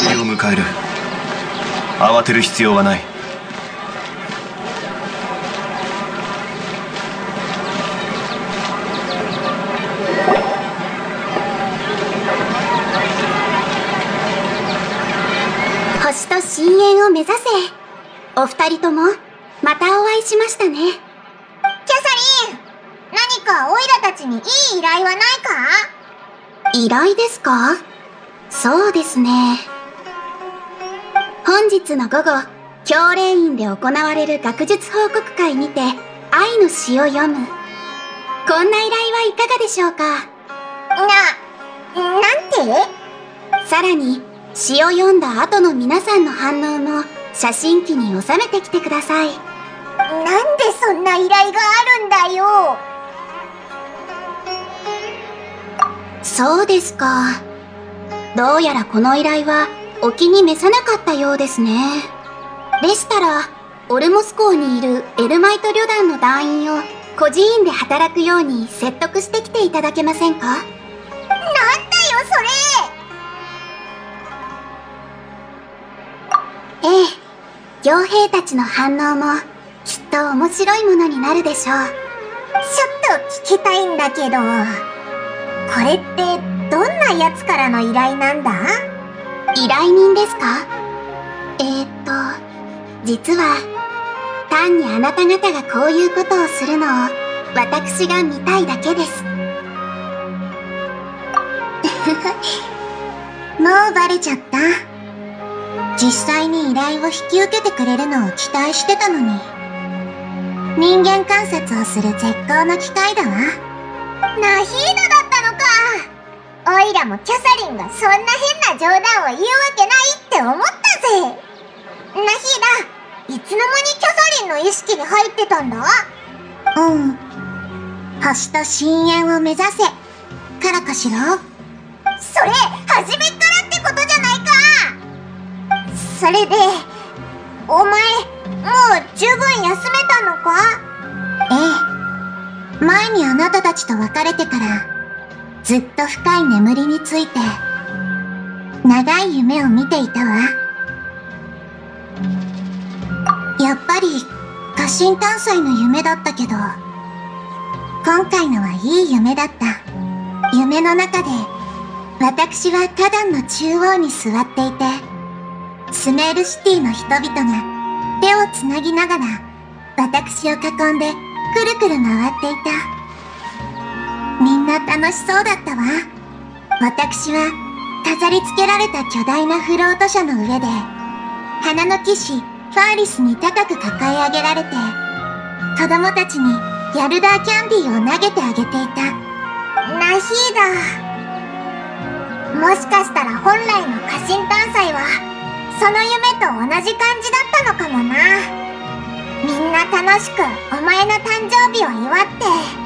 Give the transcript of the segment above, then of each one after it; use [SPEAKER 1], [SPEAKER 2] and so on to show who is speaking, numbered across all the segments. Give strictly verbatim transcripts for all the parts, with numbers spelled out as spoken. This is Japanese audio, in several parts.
[SPEAKER 1] 日を迎える。慌てる必要はない。
[SPEAKER 2] 星と深淵を目指せ。お二人ともまたお会いしましたね。
[SPEAKER 3] キャサリン、何かオイラたちにいい依頼はないか？
[SPEAKER 2] 依頼ですか？そうですね。本日の午後、教霊院で行われる学術報告会にて愛の詩を読む。こんな依頼はいかがでしょうか？
[SPEAKER 3] な、なんて？
[SPEAKER 2] さらに詩を読んだ後の皆さんの反応も写真機に収めてきてください。
[SPEAKER 3] なんでそんな依頼があるんだよ。
[SPEAKER 2] そうですか。どうやらこの依頼はお気に召さなかったようですね。でしたら、オルモス港にいるエルマイト旅団の団員を孤児院で働くように説得してきていただけませんか？
[SPEAKER 3] なんだよそれ。
[SPEAKER 2] ええ、傭兵たちの反応もきっと面白いものになるでしょう。
[SPEAKER 3] ちょっと聞きたいんだけど、これってどんなやつからの依頼なんだ？
[SPEAKER 2] 依頼人ですか？えー、っと、実は単にあなた方がこういうことをするのを私が見たいだけです。
[SPEAKER 3] もうバレちゃった。実際に依頼を引き受けてくれるのを期待してたのに。人間観察をする絶好の機会だわ。ナヒーダだったのか。オイラもキャサリンがそんな変な冗談を言うわけないって思ったぜ。ナヒーダ、いつの間にキャサリンの意識に入ってたんだ？うん。星と深淵を目指せからかしら。それ、初めっからってことじゃないか。それで、お前、もう十分休めたのか？ええ。前にあなたたちと別れてから、ずっと深い眠りについて、長い夢を見ていたわ。やっぱり、家臣探査の夢だったけど、今回のはいい夢だった。夢の中で、私は花壇の中央に座っていて、スメールシティの人々が手をつなぎながら私を囲んでくるくる回っていた。みんな楽しそうだったわ。私は飾り付けられた巨大なフロート車の上で花の騎士ファーリスに高く抱え上げられて子供たちにヤルダーキャンディーを投げてあげていた。ナヒーダ、もしかしたら本来の家臣探査はその夢と同じ感じだったのかもな。みんな楽しくお前の誕生日を祝って。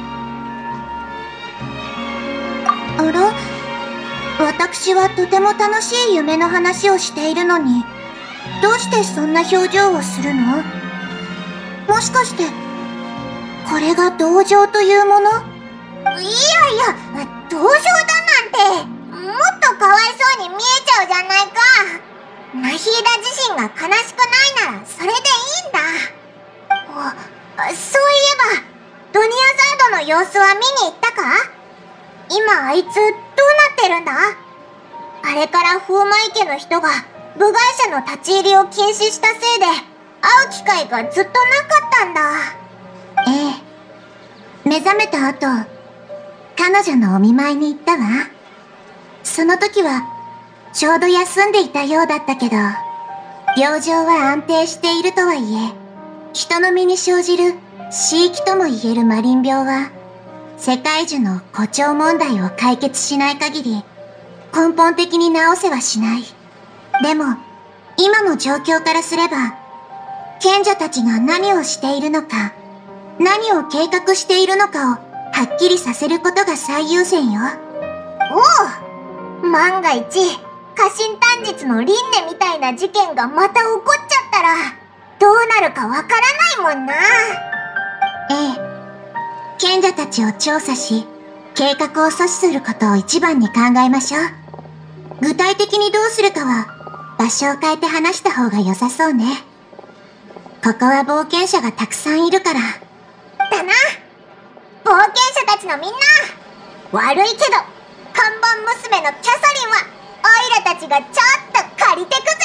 [SPEAKER 3] あら？私はとても楽しい夢の話をしているのに、どうしてそんな表情をするの？もしかして、これが同情というもの？いやいや、同情だなんて、もっとかわいそうに見えちゃうじゃないか。ナヒーダ自身が悲しくないならそれでいいんだ。そういえば、ドニアザードの様子は見に行ったか？今あいつどうなってるんだ？あれから風魔池の人が部外者の立ち入りを禁止したせいで会う機会がずっとなかったんだ。ええ。目覚めた後、彼女のお見舞いに行ったわ。その時はちょうど休んでいたようだったけど、病状は安定しているとはいえ、人の身に生じる死域とも言えるマリン病は、世界中の誇張問題を解決しない限り、根本的に治せはしない。でも、今の状況からすれば、賢者たちが何をしているのか、何を計画しているのかをはっきりさせることが最優先よ。おう、万が一、家臣短日の輪廻みたいな事件がまた起こっちゃったら、どうなるかわからないもんな。ええ。賢者たちを調査し、計画を阻止することを一番に考えましょう。具体的にどうするかは、 場所を変えて話した方が良さそうね。ここは冒険者がたくさんいるから。
[SPEAKER 4] だな。冒険者たちのみんな、悪いけど看板娘のキャサリンはオイラたちがちょっと借りてくぜ。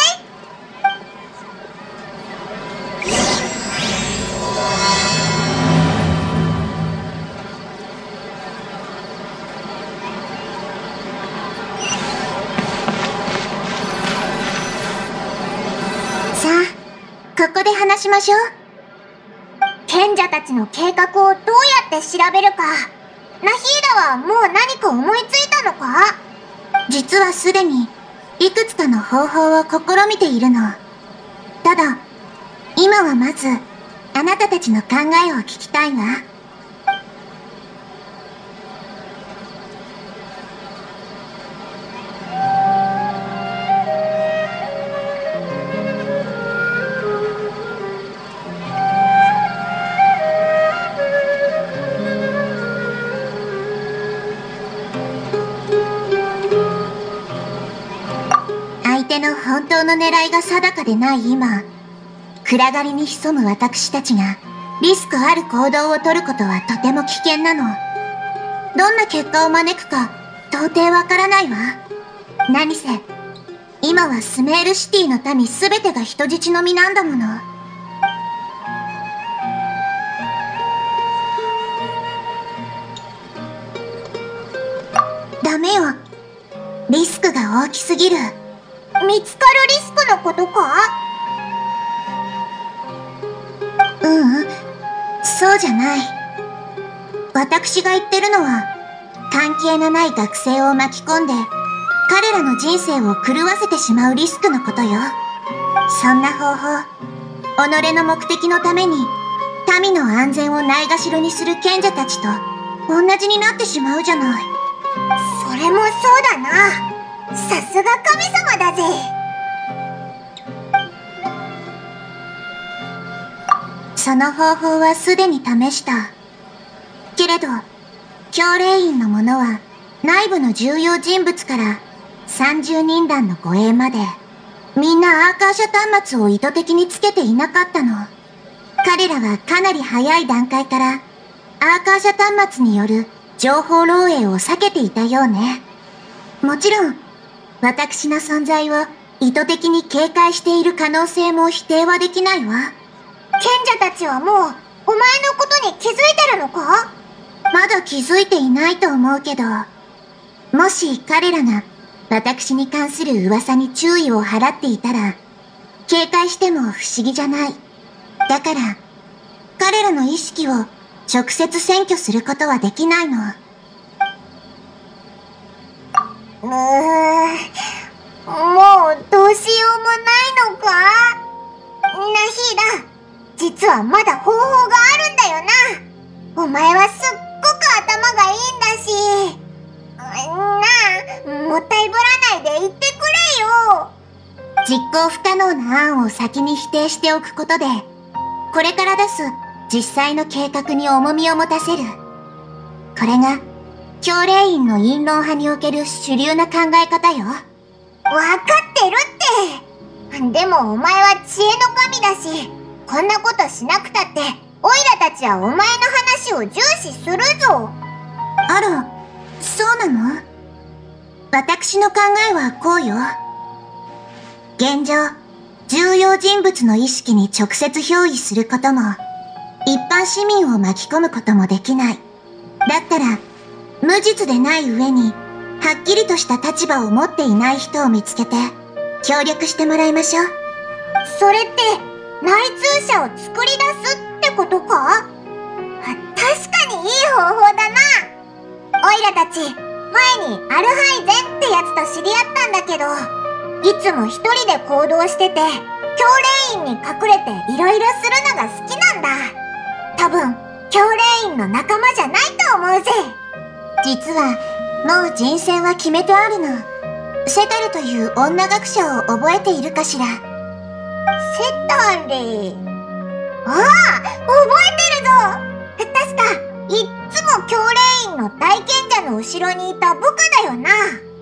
[SPEAKER 3] さあ、ここで話しましょう。
[SPEAKER 4] 賢者たちの計画をどうやって調べるか。ナヒーダはもう何か思いついたのか？
[SPEAKER 3] 実はすでにいくつかの方法を試みているの。ただ、今はまずあなたたちの考えを聞きたいわ。相手の本当の狙いが定かでない今、暗がりに潜む私たちがリスクある行動をとることはとても危険なの。どんな結果を招くか到底わからないわ。何せ今はスメールシティの民すべてが人質の身なんだもの。ダメよ。リスクが大きすぎる。
[SPEAKER 4] 見つかるリスクのことか？
[SPEAKER 3] ううん、そうじゃない。私が言ってるのは、関係のない学生を巻き込んで、彼らの人生を狂わせてしまうリスクのことよ。そんな方法、己の目的のために、民の安全をないがしろにする賢者たちと、同じになってしまうじゃない。
[SPEAKER 4] それもそうだな。さすが神様だぜ。
[SPEAKER 3] その方法はすでに試した。けれど、教令員の者は内部の重要人物からさんじゅうにん団の護衛まで、みんなアーカーシャ端末を意図的につけていなかったの。彼らはかなり早い段階からアーカーシャ端末による情報漏洩を避けていたようね。もちろん、私の存在を意図的に警戒している可能性も否定はできないわ。
[SPEAKER 4] 賢者たちはもう、お前のことに気づいてるのか？
[SPEAKER 3] まだ気づいていないと思うけど、もし彼らが私に関する噂に注意を払っていたら、警戒しても不思議じゃない。だから、彼らの意識を直接占拠することはできないの。
[SPEAKER 4] うーん、もうどうしようもないのか？ナヒーダ、実はまだ方法があるんだよな。お前はすっごく頭がいいんだし。なあ、もったいぶらないで言ってくれよ。
[SPEAKER 3] 実行不可能な案を先に否定しておくことで、これから出す実際の計画に重みを持たせる。これが、教令員の陰謀派における主流な考え方よ。
[SPEAKER 4] わかってるって。でもお前は知恵の神だし、こんなことしなくたって、オイラたちはお前の話を重視するぞ。
[SPEAKER 3] あら、そうなの？私の考えはこうよ。現状、重要人物の意識に直接憑依することも、一般市民を巻き込むこともできない。だったら、無実でない上に、はっきりとした立場を持っていない人を見つけて、協力してもらいましょう。
[SPEAKER 4] それって、内通者を作り出すってことか？確かにいい方法だな。オイラたち、前にアルハイゼンってやつと知り合ったんだけど、いつも一人で行動してて、教令員に隠れていろいろするのが好きなんだ。多分、教令員の仲間じゃないと思うぜ。
[SPEAKER 3] 実は、もう人選は決めてあるの。セタルという女学者を覚えているかしら？
[SPEAKER 4] セタル。ああ、覚えてるぞ。確か、いっつも教令員の大賢者の後ろにいた部下だよな。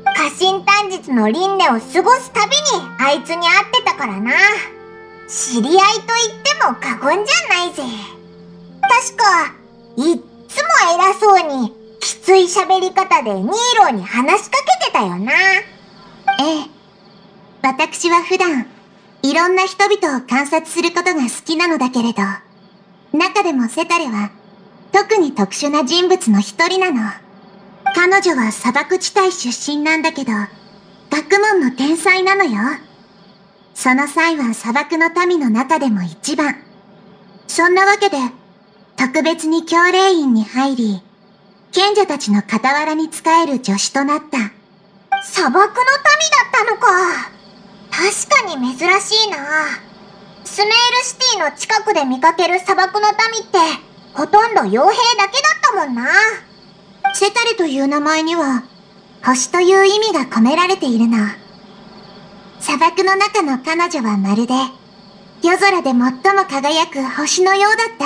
[SPEAKER 4] 家臣短日の輪廻を過ごすたびにあいつに会ってたからな。知り合いと言っても過言じゃないぜ。確か、いっつも偉そうに、きつい喋り方でニーローに話しかけてたよな。え
[SPEAKER 3] え。私は普段、いろんな人々を観察することが好きなのだけれど、中でもセタレは、特に特殊な人物の一人なの。彼女は砂漠地帯出身なんだけど、学問の天才なのよ。その際は砂漠の民の中でも一番。そんなわけで、特別に教令院に入り、賢者たちの傍らに仕える助手となった。
[SPEAKER 4] 砂漠の民だったのか。確かに珍しいな。スメールシティの近くで見かける砂漠の民って、ほとんど傭兵だけだったもんな。
[SPEAKER 3] セタレという名前には、星という意味が込められているの。砂漠の中の彼女はまるで、夜空で最も輝く星のようだった。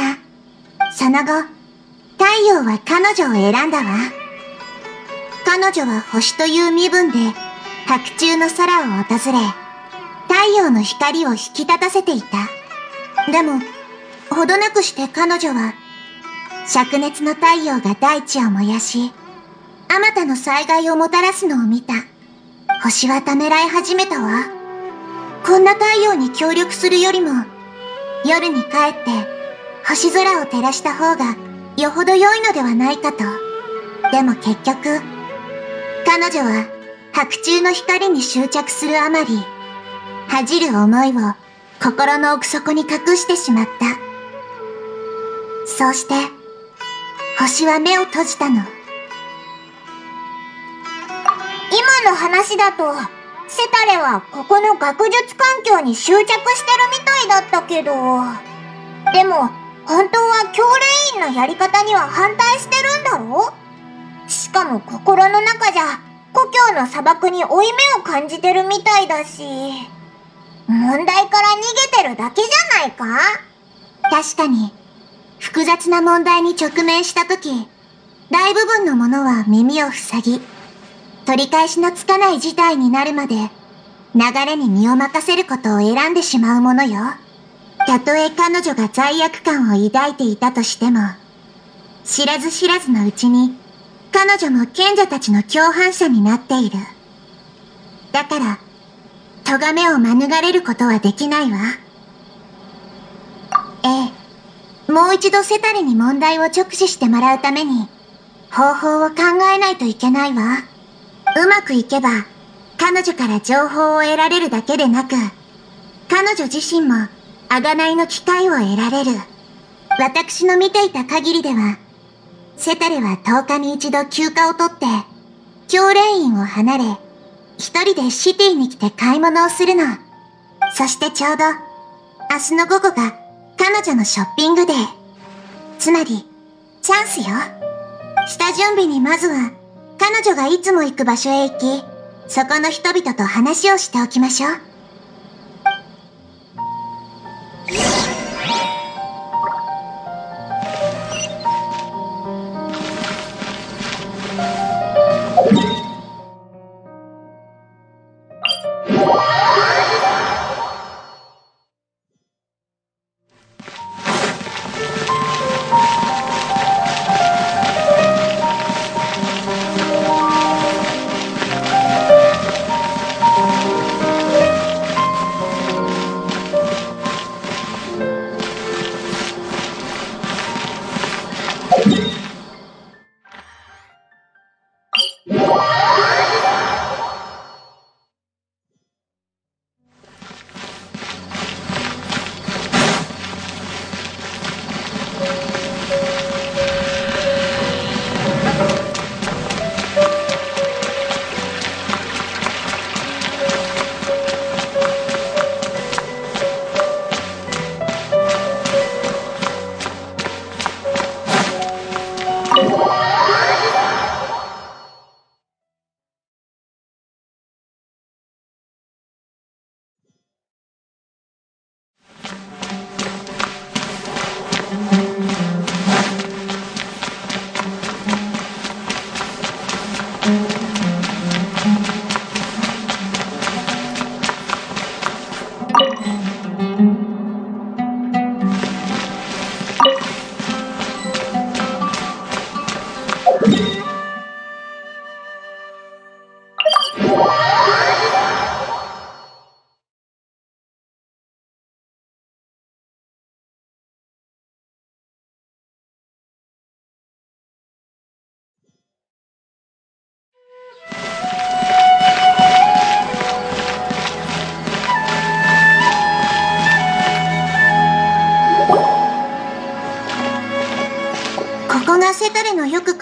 [SPEAKER 3] その後、太陽は彼女を選んだわ。彼女は星という身分で、白昼の空を訪れ、太陽の光を引き立たせていた。でも、ほどなくして彼女は、灼熱の太陽が大地を燃やし、あまたの災害をもたらすのを見た。星はためらい始めたわ。こんな太陽に協力するよりも、夜に帰って星空を照らした方がよほど良いのではないかと。でも結局、彼女は白昼の光に執着するあまり、恥じる思いを心の奥底に隠してしまった。そうして、星は目を閉じたの。
[SPEAKER 4] 今の話だと、セタレはここの学術環境に執着してるみたいだったけど。でも、本当は教令院のやり方には反対してるんだろ？しかも心の中じゃ、故郷の砂漠に負い目を感じてるみたいだし、問題から逃げてるだけじゃないか？
[SPEAKER 3] 確かに、複雑な問題に直面したとき、大部分の者は耳を塞ぎ、取り返しのつかない事態になるまで、流れに身を任せることを選んでしまうものよ。たとえ彼女が罪悪感を抱いていたとしても、知らず知らずのうちに、彼女も賢者たちの共犯者になっている。だから、咎めを免れることはできないわ。ええ、もう一度セタレに問題を直視してもらうために、方法を考えないといけないわ。うまくいけば、彼女から情報を得られるだけでなく、彼女自身も、贖いの機会を得られる。私の見ていた限りでは、セタレはとおかに一度休暇を取って、教令院を離れ、一人でシティに来て買い物をするの。そしてちょうど、明日の午後が彼女のショッピングデー。つまり、チャンスよ。下準備にまずは、彼女がいつも行く場所へ行き、そこの人々と話をしておきましょう。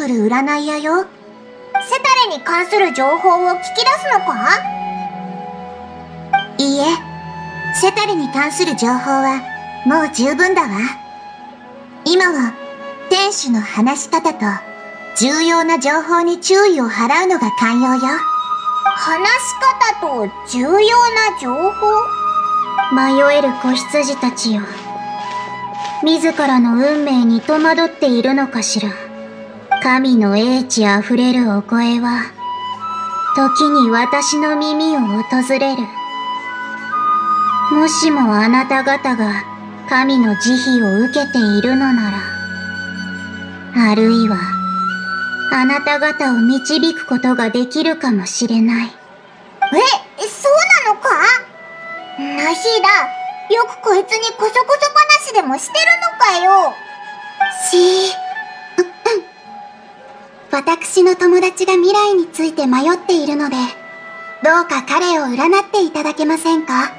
[SPEAKER 3] くる占い屋よ。
[SPEAKER 4] セタレに関する情報を聞き出すのか？
[SPEAKER 3] いいえ、セタレに関する情報はもう十分だわ。今は天使の話し方と重要な情報に注意を払うのが肝要よ。
[SPEAKER 4] 話し方と重要な情報？
[SPEAKER 2] 迷える子羊たちよ。自らの運命に戸惑っているのかしら。神の英知あふれるお声は、時に私の耳を訪れる。もしもあなた方が神の慈悲を受けているのなら、あるいは、あなた方を導くことができるかもしれない。
[SPEAKER 4] え、そうなのか？ナヒーダ、よくこいつにこそこそ話でもしてるのかよ。
[SPEAKER 2] しー、私の友達が未来について迷っているので、どうか彼を占っていただけませんか？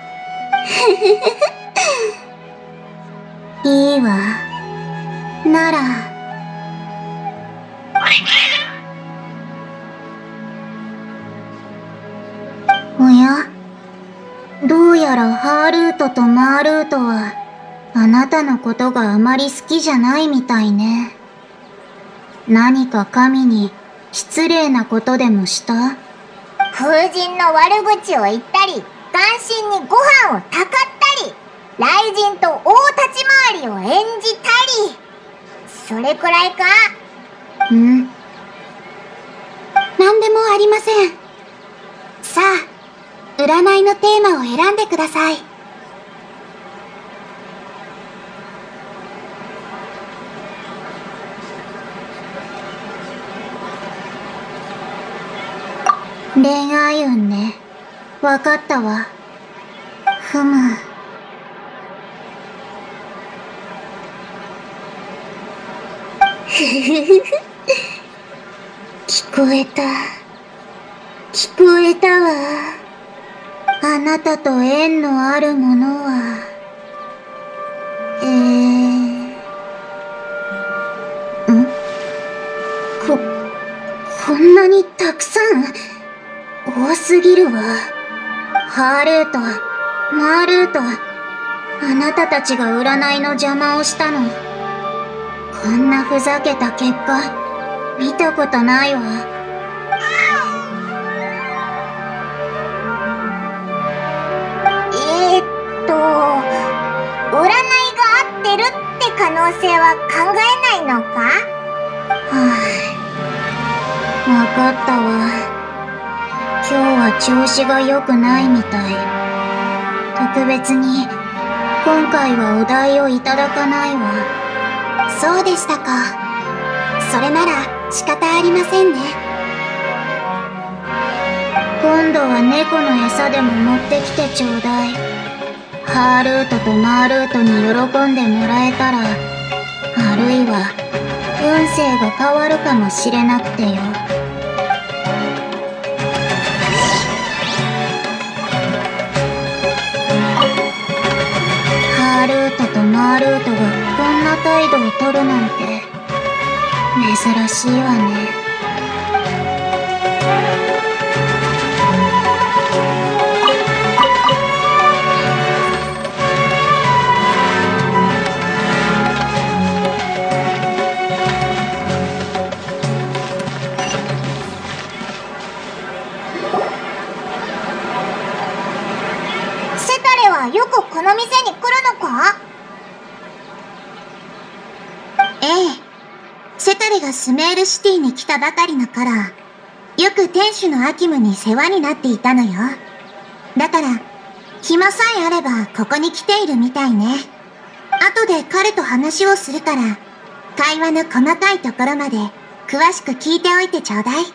[SPEAKER 2] いいわ。なら、おや？どうやらハールートとマールートは、あなたのことがあまり好きじゃないみたいね。何か神に失礼なことでもした？
[SPEAKER 4] 風神の悪口を言ったり、眼神にご飯をたかったり、雷神と大立ち回りを演じたり、それくらいか？
[SPEAKER 2] うん。何でもありません。さあ、占いのテーマを選んでください。恋愛運ね。わかったわ。ふむ。ふふふふ。聞こえた。聞こえたわ。あなたと縁のあるものは、えー、ん？こ、こんなにたくさん？多すぎるわ。ハールート、マールート、あなたたちが占いの邪魔をしたの。こんなふざけた結果、見たことないわ。
[SPEAKER 4] えーっと、占いが合ってるって可能性は考えないのか？
[SPEAKER 2] はぁ、わかったわ。今日は調子が良くないみたい。特別に、今回はお題をいただかないわ。そうでしたか。それなら仕方ありませんね。今度は猫の餌でも持ってきてちょうだい。ハールートとマールートに喜んでもらえたら、あるいは運勢が変わるかもしれなくてよ。ハールートとマールートがこんな態度をとるなんて珍しいわね。
[SPEAKER 4] よくこの店に来るのか？
[SPEAKER 3] ええ。セタレがスメールシティに来たばかりの頃、よく店主のアキムに世話になっていたのよ。だから、暇さえあればここに来ているみたいね。後で彼と話をするから、会話の細かいところまで詳しく聞いておいてちょうだい。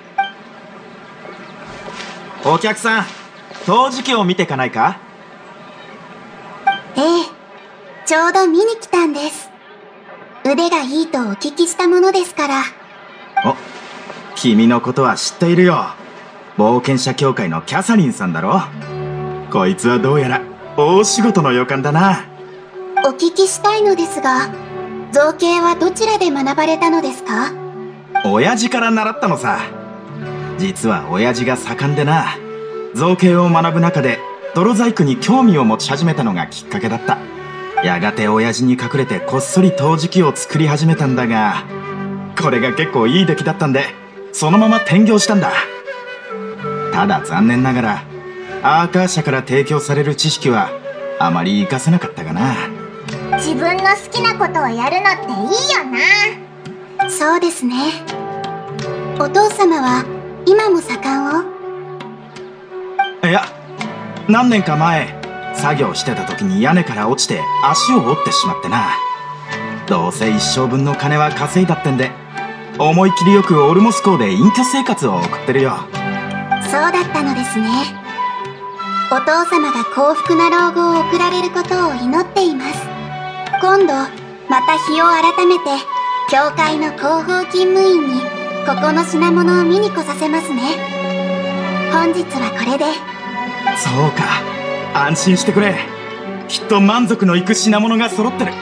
[SPEAKER 5] お客さん、陶磁器を見てかないか？
[SPEAKER 2] ええ、ちょうど見に来たんです。腕がいいとお聞きしたものですから。
[SPEAKER 5] お、君のことは知っているよ。冒険者協会のキャサリンさんだろ。こいつはどうやら大仕事の予感だな。
[SPEAKER 2] お聞きしたいのですが、造形はどちらで学ばれたのですか？
[SPEAKER 5] 親父から習ったのさ。実は親父が盛んでな、造形を学ぶ中で泥細工に興味を持ち始めたのがきっかけだった。やがて親父に隠れてこっそり陶磁器を作り始めたんだが、これが結構いい出来だったんでそのまま転業したんだ。ただ残念ながらアーカー社から提供される知識はあまり活かせなかったかな。
[SPEAKER 4] 自分の好きなことをやるのっていいよな。
[SPEAKER 2] そうですね。お父様は今も左官を？
[SPEAKER 5] いや、何年か前作業してた時に屋根から落ちて足を折ってしまってな。どうせ一生分の金は稼いだってんで、思い切りよくオルモス港で隠居生活を送ってるよ。
[SPEAKER 2] そうだったのですね。お父様が幸福な老後を送られることを祈っています。今度また日を改めて教会の広報勤務員にここの品物を見に来させますね。本日はこれで。
[SPEAKER 5] そうか、安心してくれ。きっと満足のいく品物が揃ってる。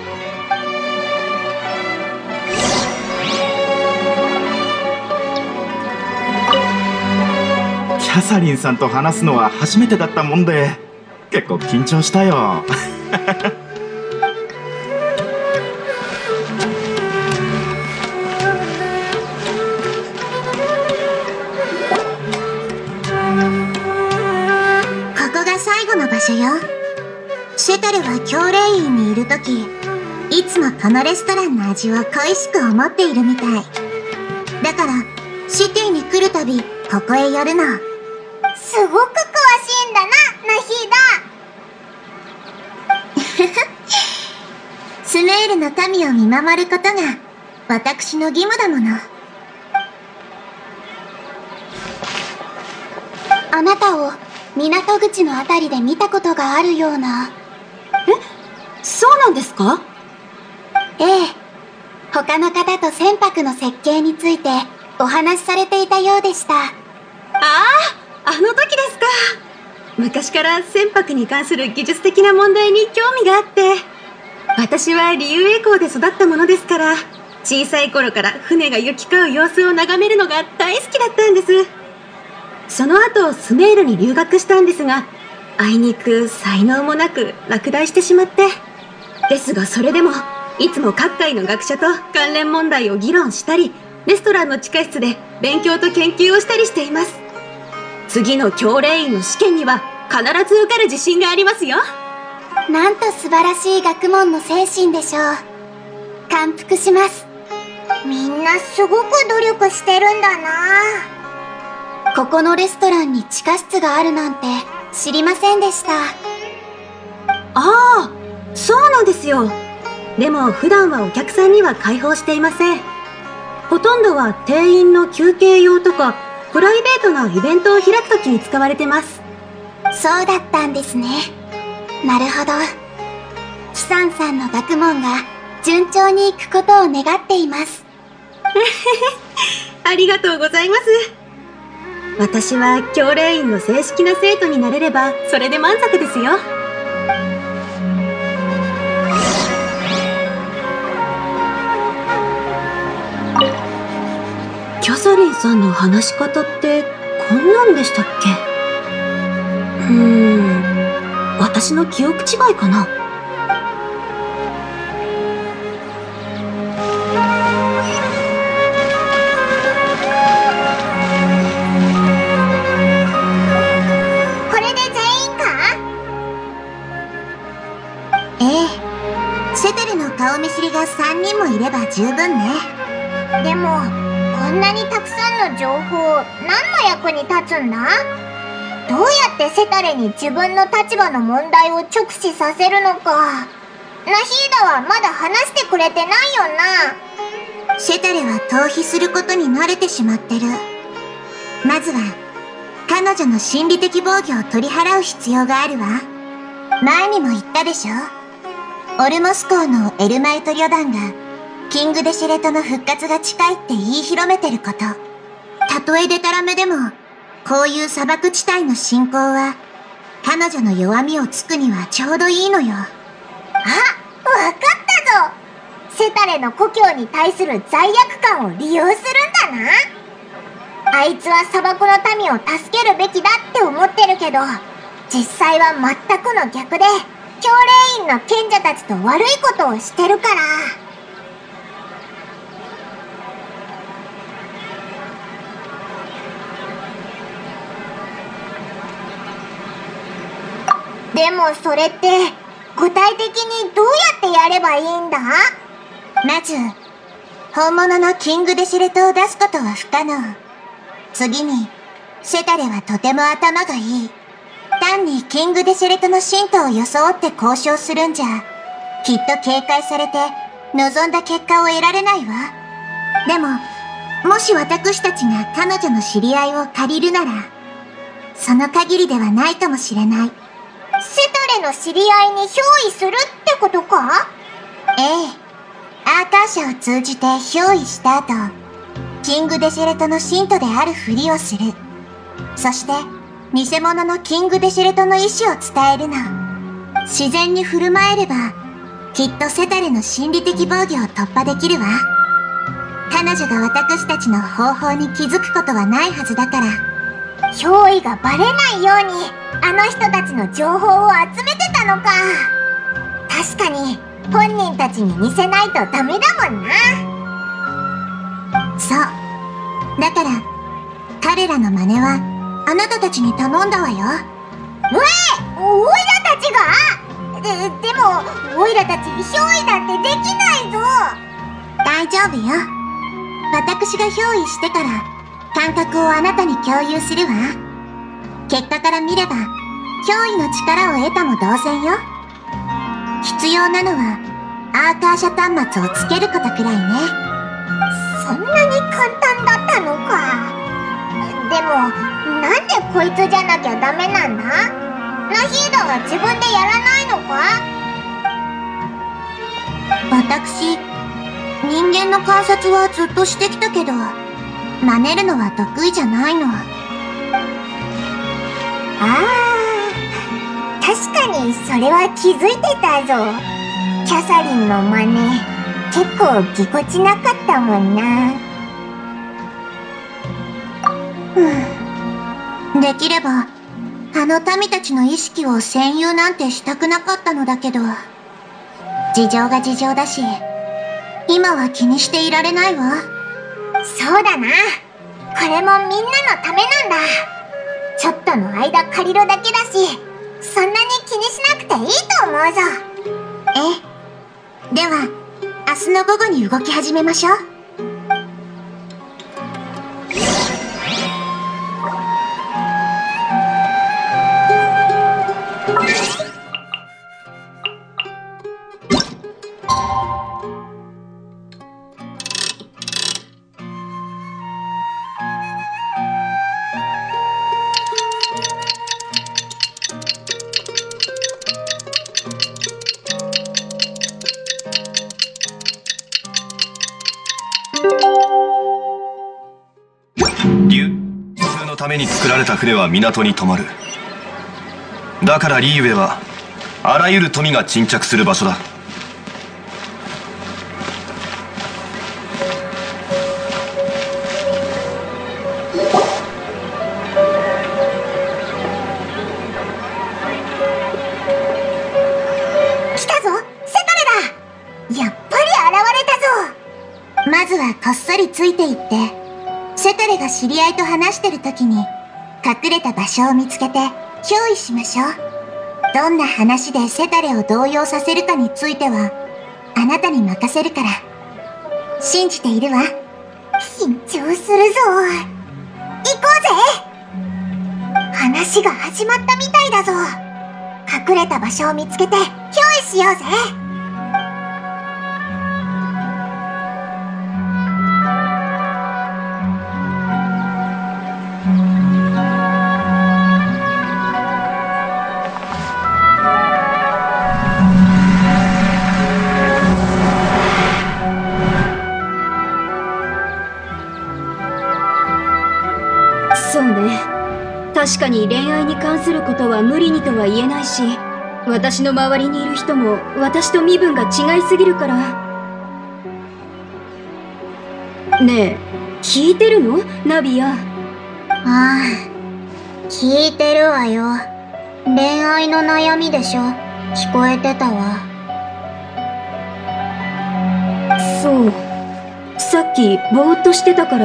[SPEAKER 5] キャサリンさんと話すのは初めてだったもんで結構緊張したよ。
[SPEAKER 3] 最後の場所よ。シェタルは教令院にいるとき、いつもこのレストランの味を恋しく思っているみたい。だからシティに来るたびここへ寄るの。
[SPEAKER 4] すごく詳しいんだな、ナヒーダ。
[SPEAKER 3] スメールの民を見守ることが私の義務だもの。
[SPEAKER 2] あなたを港口のあたりで見たことがあるような。
[SPEAKER 6] え、そうなんですか？
[SPEAKER 2] ええ。他の方と船舶の設計についてお話しされていたようでした。あ
[SPEAKER 6] あ、あの時ですか。昔から船舶に関する技術的な問題に興味があって、私はリュウエイ港で育ったものですから、小さい頃から船が行き交う様子を眺めるのが大好きだったんです。その後スメールに留学したんですが、あいにく才能もなく落第してしまって、ですがそれでもいつも各界の学者と関連問題を議論したり、レストランの地下室で勉強と研究をしたりしています。次の教令員の試験には必ず受かる自信がありますよ。
[SPEAKER 2] なんと素晴らしい学問の精神でしょう。感服します。
[SPEAKER 4] みんなすごく努力してるんだな。
[SPEAKER 2] ここのレストランに地下室があるなんて知りませんでした。
[SPEAKER 6] ああ、そうなんですよ。でも普段はお客さんには開放していません。ほとんどは店員の休憩用とかプライベートなイベントを開くときに使われてます。
[SPEAKER 2] そうだったんですね。なるほど。キサンさんの学問が順調にいくことを願っています。
[SPEAKER 6] ありがとうございます。私は教令員の正式な生徒になれればそれで満足ですよ。キャサリンさんの話し方ってこんなんでしたっけ？うーん、私の記憶違いかな。
[SPEAKER 4] これで全員か？
[SPEAKER 3] ええ、シェテルの顔見知りがさんにんもいれば十分ね。
[SPEAKER 4] でもこんなにたくさんの情報、何の役に立つんだ？どうやってセタレに自分の立場の問題を直視させるのか。ナヒーダはまだ話してくれてないよな。
[SPEAKER 3] シェタレは逃避することに慣れてしまってる。まずは彼女の心理的防御を取り払う必要があるわ。前にも言ったでしょ。オルモス港のエルマイト旅団がキング・デシェレトの復活が近いって言い広めてること。たとえデタラメでもこういう砂漠地帯の侵攻は彼女の弱みをつくにはちょうどいいのよ。
[SPEAKER 4] あ、わかったぞ。セタレの故郷に対する罪悪感を利用するんだ。 だな。あいつは砂漠の民を助けるべきだって思ってるけど、実際は全くの逆で、教令員の賢者たちと悪いことをしてるから。でもそれって具体的にどうやってやればいいんだ？
[SPEAKER 3] まず、本物のキングデシレトを出すことは不可能。次に、セタレはとても頭がいい。単にキングデシレトの信徒を装って交渉するんじゃ、きっと警戒されて望んだ結果を得られないわ。でも、もし私たちが彼女の知り合いを借りるなら、その限りではないかもしれない。
[SPEAKER 4] セタレの知り合いに憑依するってことか？
[SPEAKER 3] ええ。アーカー社を通じて憑依した後、キングデシレトの信徒であるふりをする。そして、偽物のキングデシレトの意志を伝えるの。自然に振る舞えれば、きっとセタレの心理的防御を突破できるわ。彼女が私たちの方法に気づくことはないはずだから。
[SPEAKER 4] 憑依がバレないように、あの人たちの情報を集めてたのか。確かに、本人たちに見せないとダメだもんな。
[SPEAKER 3] そう。だから、彼らの真似は、あなたたちに頼んだわよ。
[SPEAKER 4] うえ！オイラたちが？で、でも、オイラたちに憑依なんてできないぞ。
[SPEAKER 3] 大丈夫よ。私が憑依してから、感覚をあなたに共有するわ。結果から見れば、憑依の力を得たも同然よ。必要なのは、アーカー社端末をつけることくらいね。
[SPEAKER 4] そんなに簡単だったのか。でも、なんでこいつじゃなきゃダメなんだ？ナヒーダは自分でやらないのか？
[SPEAKER 3] 私、人間の観察はずっとしてきたけど、真似るのは得意じゃないの。
[SPEAKER 4] ああ、確かにそれは気づいてたぞ。キャサリンの真似、結構ぎこちなかったもんな。
[SPEAKER 3] うん。できれば、あの民たちの意識を占有なんてしたくなかったのだけど、事情が事情だし、今は気にしていられないわ。
[SPEAKER 4] そうだな。これもみんなのためなんだ。ちょっとの間借りるだけだし、そんなに気にしなくていいと思うぞ。
[SPEAKER 3] ええ。では、明日の午後に動き始めましょう。
[SPEAKER 1] 流通のために作られた船は港に止まる。だからリーウェはあらゆる富が沈着する場所だ。
[SPEAKER 4] 来たぞ、セタレだ。やっぱり現れたぞ。
[SPEAKER 3] まずはこっそりついていって、セタレが知り合いと話してる時に隠れた場所を見つけて憑依しましょう。どんな話でセタレを動揺させるかについてはあなたに任せるから。信じているわ。
[SPEAKER 4] 緊張するぞ。行こうぜ。話が始まったみたいだぞ。隠れた場所を見つけて憑依しようぜ。
[SPEAKER 6] そうね。確かに恋愛に関することは無理にとは言えないし、私の周りにいる人も私と身分が違いすぎるから。ねえ、 聞いてるのナビア。
[SPEAKER 3] ああ、聞いてるわよ。恋愛の悩みでしょ。聞こえてたわ。
[SPEAKER 6] そう。さっきぼーっとしてたから。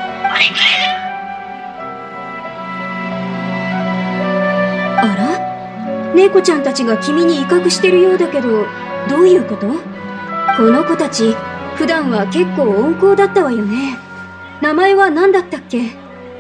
[SPEAKER 6] あら？猫ちゃんたちが君に威嚇してるようだけど、どういうこと？この子たち、普段は結構温厚だったわよね。名前は何だったっけ？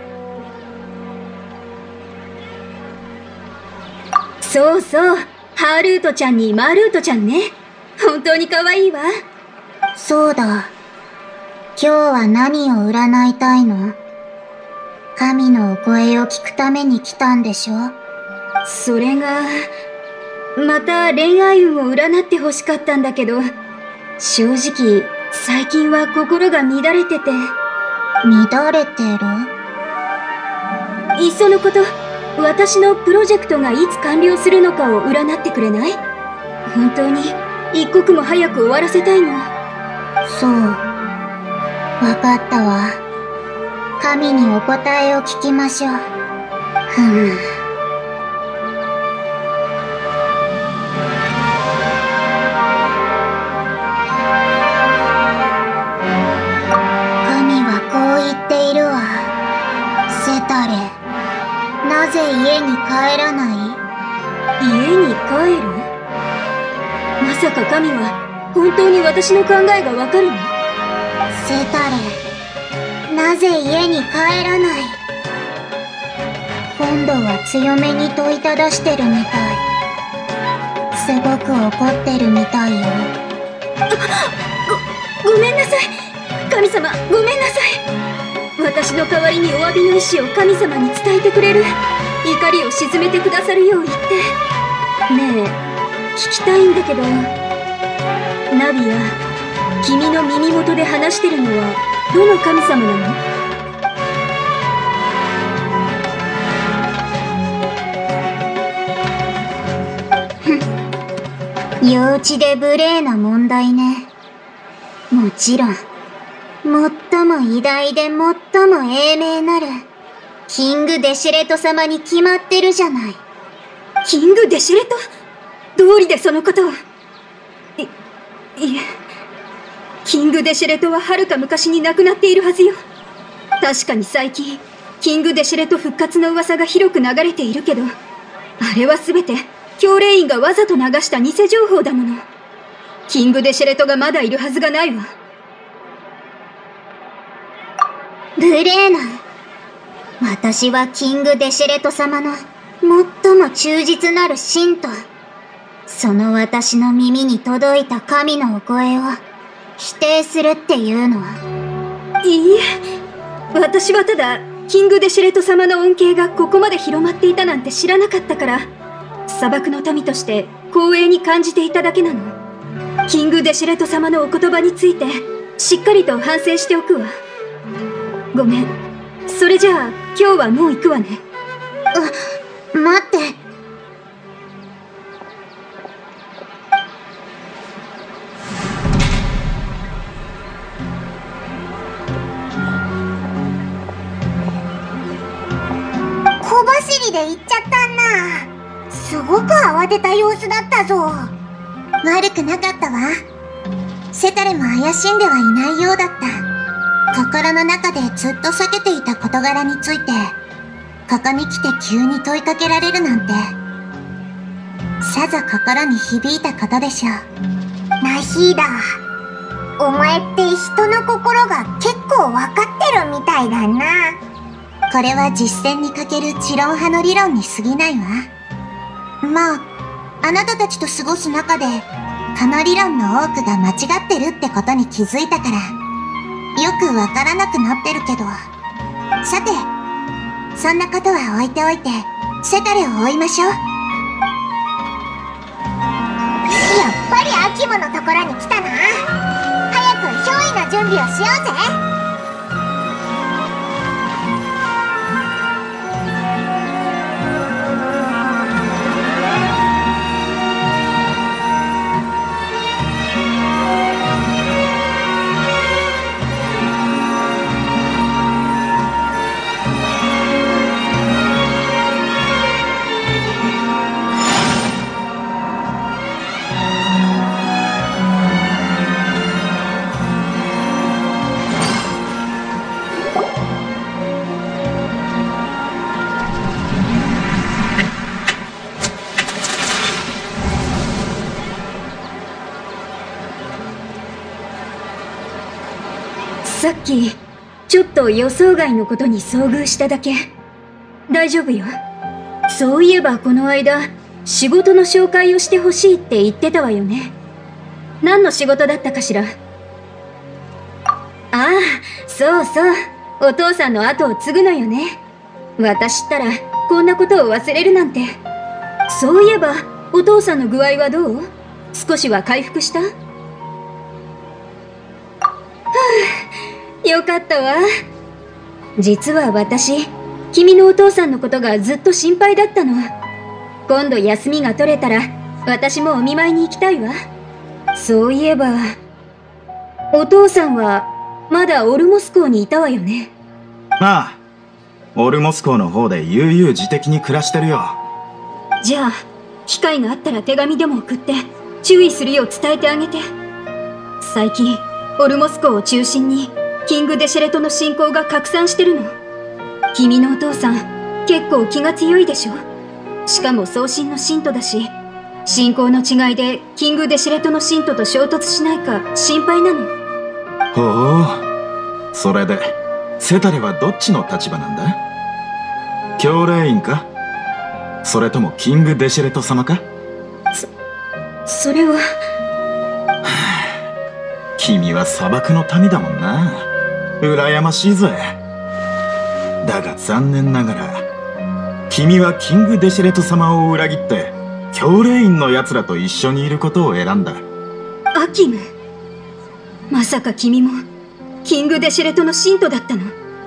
[SPEAKER 6] そうそう、ハールートちゃんにマールートちゃんね。本当に可愛いわ。
[SPEAKER 3] そうだ。今日は何を占いたいの？神のお声を聞くために来たんでしょ？
[SPEAKER 6] それが、また恋愛運を占って欲しかったんだけど、正直、最近は心が乱れてて。
[SPEAKER 3] 乱れてる？
[SPEAKER 6] いっそのこと、私のプロジェクトがいつ完了するのかを占ってくれない？本当に一刻も早く終わらせたいの。
[SPEAKER 3] そう。わかったわ。神にお答えを聞きましょう。ふむ。神はこう言っているわ。セタレ。なぜ家に帰らない？
[SPEAKER 6] 家に帰る？まさか神は本当に私の考えがわかるの？
[SPEAKER 3] セタレ、なぜ家に帰らない？今度は強めに問いただしてるみたい。すごく怒ってるみたいよ。
[SPEAKER 6] ご、ごめんなさい。神様、ごめんなさい。私の代わりにお詫びの意思を神様に伝えてくれる？怒りを鎮めてくださるよう言って。ねえ、聞きたいんだけど、ナビア、君の耳元で話してるのはどの神様なの？
[SPEAKER 3] 幼稚で無礼な問題ね。もちろん、最も偉大で最も英明なる、キング・デシュレト様に決まってるじゃない。
[SPEAKER 6] キング・デシュレト？道理でそのことを。い、いえ。キング・デシュレトははるか昔に亡くなっているはずよ。確かに最近、キング・デシュレト復活の噂が広く流れているけど、あれはすべて、教令員がわざと流した偽情報だもの。キング・デシュレトがまだいるはずがないわ。
[SPEAKER 3] 無礼な。私はキング・デシュレト様の最も忠実なる信徒。その私の耳に届いた神のお声を否定するっていうのは？
[SPEAKER 6] いいえ、私はただ、キング・デシュレト様の恩恵がここまで広まっていたなんて知らなかったから、砂漠の民として光栄に感じていただけなの。キング・デシュレト様のお言葉について、しっかりと反省しておくわ。ごめん。それじゃあ、今日はもう行くわね。
[SPEAKER 3] う、待って。
[SPEAKER 4] 小走りで行っちゃったんな。すごく慌てた様子だったぞ。
[SPEAKER 3] 悪くなかったわ。セタレも怪しんではいないようだった。心の中でずっと避けていた事柄について、ここに来て急に問いかけられるなんて、さぞ心に響いたことでしょう。
[SPEAKER 4] ナヒーダ、お前って人の心が結構わかってるみたいだな。
[SPEAKER 3] これは実践に欠ける知論派の理論に過ぎないわ。まあ、あなたたちと過ごす中で、この理論の多くが間違ってるってことに気づいたから、よくわからなくなってるけど。さて、そんなことは置いておいて、セタレを追いましょう。
[SPEAKER 4] やっぱりアキモのところに来たな。早く憑依の準備をしようぜ。
[SPEAKER 6] さっきちょっと予想外のことに遭遇しただけ。大丈夫よ。そういえばこの間仕事の紹介をしてほしいって言ってたわよね。何の仕事だったかしら。ああ、そうそう、お父さんの後を継ぐのよね。私ったらこんなことを忘れるなんて。そういえばお父さんの具合はどう？少しは回復した？はあ、よかったわ。実は私、君のお父さんのことがずっと心配だったの。今度休みが取れたら私もお見舞いに行きたいわ。そういえばお父さんはまだオルモス港にいたわよね。
[SPEAKER 5] ああ、オルモス港の方で悠々自適に暮らしてるよ。
[SPEAKER 6] じゃあ機会があったら手紙でも送って注意するよう伝えてあげて。最近オルモス港を中心にキングデシェレトの信仰が拡散してるの。君のお父さん結構気が強いでしょ。しかも送信の信徒だし、信仰の違いでキングデシェレトの信徒と衝突しないか心配なの。
[SPEAKER 5] ほう、それでセタレはどっちの立場なんだ？教令員か？それともキングデシェレト様か？
[SPEAKER 6] そ、それは
[SPEAKER 5] 君は砂漠の民だもんな。羨ましいぜ。だが残念ながら君はキングデシェレト様を裏切って教令員の奴らと一緒にいることを選んだ。
[SPEAKER 6] アキム、まさか君もキングデシェレトの信徒だったの？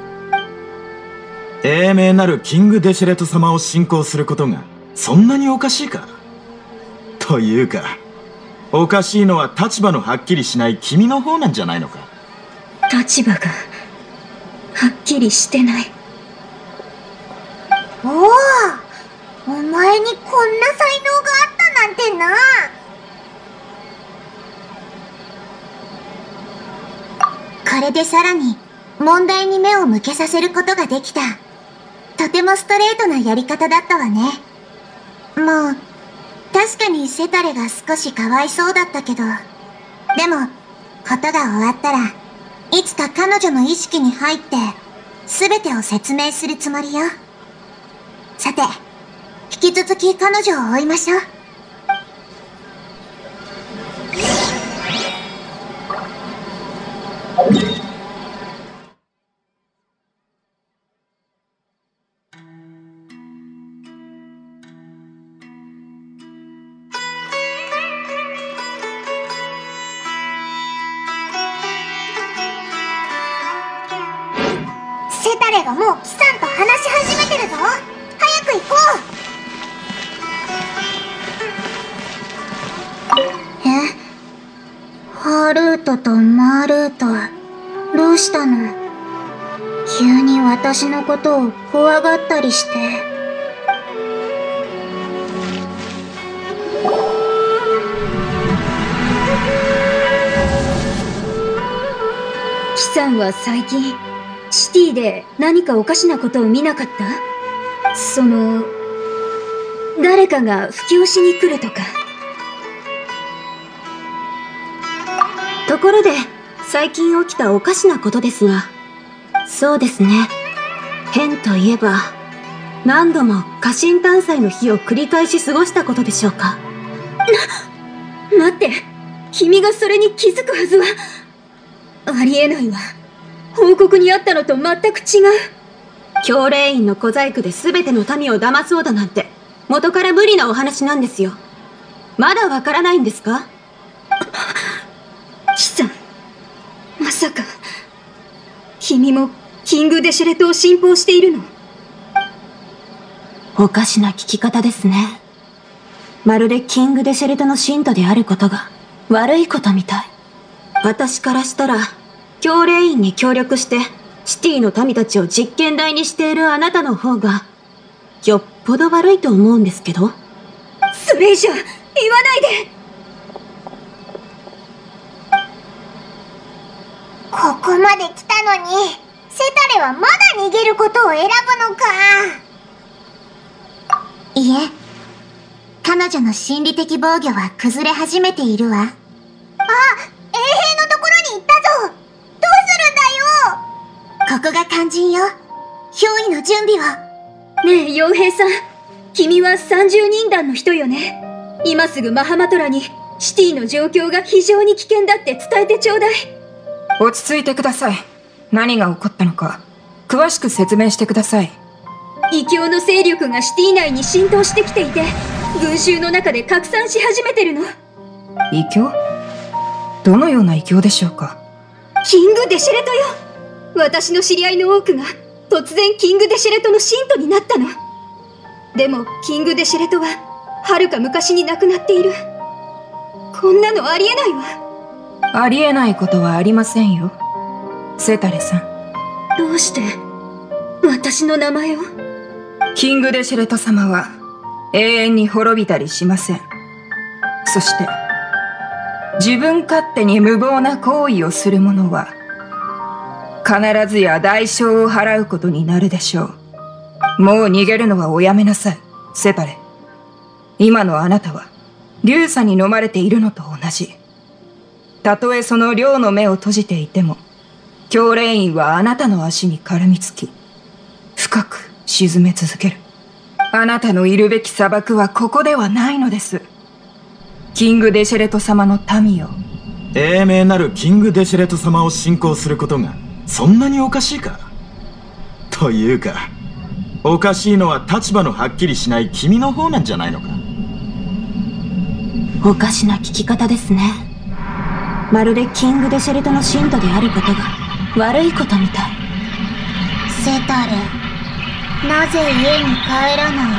[SPEAKER 5] 英明なるキングデシェレト様を信仰することがそんなにおかしいか？というか、おかしいのは立場のはっきりしない君の方なんじゃないのか？
[SPEAKER 6] 立場がはっきりしてない。
[SPEAKER 4] おお、お前にこんな才能があったなんてな。
[SPEAKER 3] これでさらに問題に目を向けさせることができた。とてもストレートなやり方だったわね。もう、確かにセタレが少しかわいそうだったけど、でも、ことが終わったら、いつか彼女の意識に入って、すべてを説明するつもりよ。さて、引き続き彼女を追いましょう。
[SPEAKER 4] セタレがもうキサンと話し始めてるぞ。早く行こ
[SPEAKER 3] え？ハルートとマールート、どうしたの？急に私のことを怖がったりして。
[SPEAKER 6] キさんは最近シティで何かおかしなことを見なかった？その、誰かが布教しに来るとか。ところで、最近起きたおかしなことですが。そうですね。変といえば、何度も家臣探査の日を繰り返し過ごしたことでしょうか。な、待って、君がそれに気づくはずは。ありえないわ。報告にあったのと全く違う。教令員の小細工で全ての民を騙そうだなんて、元から無理なお話なんですよ。まだわからないんですか？キさん、まさか、君もキングデシェレトを信奉しているの？おかしな聞き方ですね。まるでキングデシェレトの信徒であることが悪いことみたい。私からしたら、教令員に協力してシティの民たちを実験台にしているあなたの方がよっぽど悪いと思うんですけど。それ以上言わないで。
[SPEAKER 4] ここまで来たのに、セタレはまだ逃げることを選ぶのか。
[SPEAKER 3] いえ、彼女の心理的防御は崩れ始めているわ。
[SPEAKER 4] あ、衛兵のところに行ったぞ。どうするんだよ。
[SPEAKER 3] よ。憑依の準備は？
[SPEAKER 6] ねえ、傭兵さん。君はさんじゅうにん団の人よね。今すぐマハマトラにシティの状況が非常に危険だって伝えてちょうだい。
[SPEAKER 7] 落ち着いてください。何が起こったのか、詳しく説明してください。
[SPEAKER 6] 異教の勢力がシティ内に浸透してきていて、群衆の中で拡散し始めてるの。
[SPEAKER 7] 異教？どのような異教でしょうか？
[SPEAKER 6] キング・デシェレトよ。私の知り合いの多くが突然キング・デシェレトの信徒になったの。でもキング・デシェレトは遥か昔に亡くなっている。こんなのありえないわ。
[SPEAKER 7] ありえないことはありませんよ、セタレさん。
[SPEAKER 6] どうして私の名前を？
[SPEAKER 7] キング・デシェレト様は永遠に滅びたりしません。そして自分勝手に無謀な行為をする者は必ずや代償を払うことになるでしょう。もう逃げるのはおやめなさい、セタレ。今のあなたは流砂に飲まれているのと同じ。たとえその竜の目を閉じていても、教霊院はあなたの足に絡みつき、深く沈め続ける。あなたのいるべき砂漠はここではないのです。キング・デシェレト様の民よ。
[SPEAKER 5] 英明なるキング・デシェレト様を信仰することがそんなにおかしいか？というか、おかしいのは立場のはっきりしない君の方なんじゃないのか？
[SPEAKER 2] おかしな聞き方ですね。まるでキング・デシェレトの信徒であることが悪いことみたい。
[SPEAKER 3] セタレ、なぜ家に帰らない？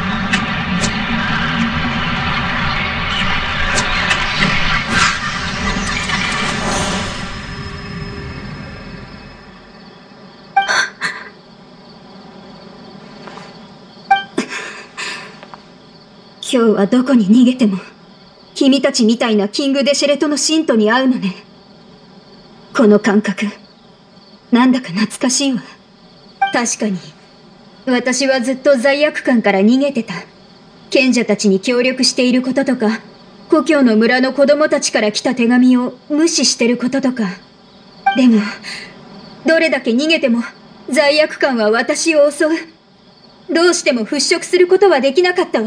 [SPEAKER 6] 今日はどこに逃げても君たちみたいなキング・デシェレトの信徒に会うのね。この感覚なんだか懐かしいわ。確かに私はずっと罪悪感から逃げてた。賢者たちに協力していることとか、故郷の村の子供たちから来た手紙を無視してることとか。でもどれだけ逃げても罪悪感は私を襲う。どうしても払拭することはできなかったわ。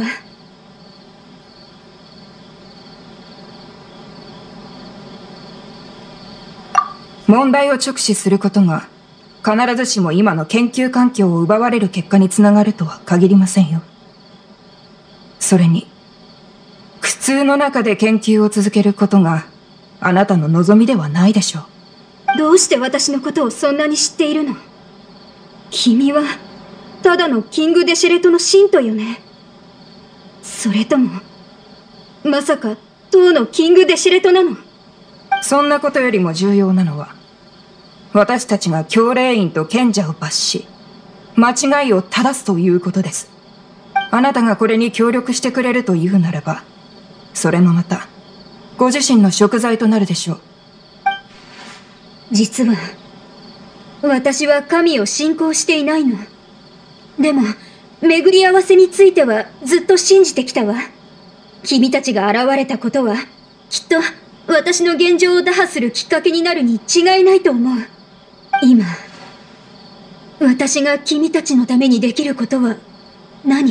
[SPEAKER 7] 問題を直視することが必ずしも今の研究環境を奪われる結果につながるとは限りませんよ。それに苦痛の中で研究を続けることがあなたの望みではないでしょう。
[SPEAKER 6] どうして私のことをそんなに知っているの？君はただのキング・デシェレトの信徒よね。それともまさか当のキング・デシェレトなの？
[SPEAKER 7] そんなことよりも重要なのは、私たちが教霊院と賢者を罰し、間違いを正すということです。あなたがこれに協力してくれるというならば、それもまた、ご自身の贖罪となるでしょう。
[SPEAKER 6] 実は、私は神を信仰していないの。でも、巡り合わせについてはずっと信じてきたわ。君たちが現れたことは、きっと、私の現状を打破するきっかけになるに違いないと思う。今、私が君たちのためにできることは何？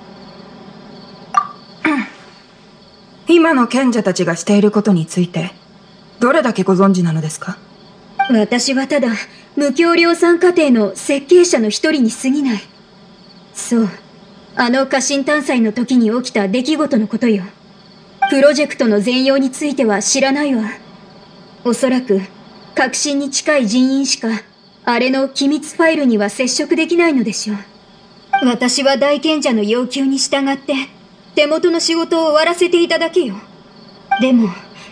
[SPEAKER 7] 今の賢者たちがしていることについて、どれだけご存知なのですか？
[SPEAKER 6] 私はただ、無教量産家庭の設計者の一人に過ぎない。そう、あの家臣探査の時に起きた出来事のことよ。プロジェクトの全容については知らないわ。おそらく、核心に近い人員しか、あれの機密ファイルには接触できないのでしょう。私は大賢者の要求に従って、手元の仕事を終わらせていただけよ。でも、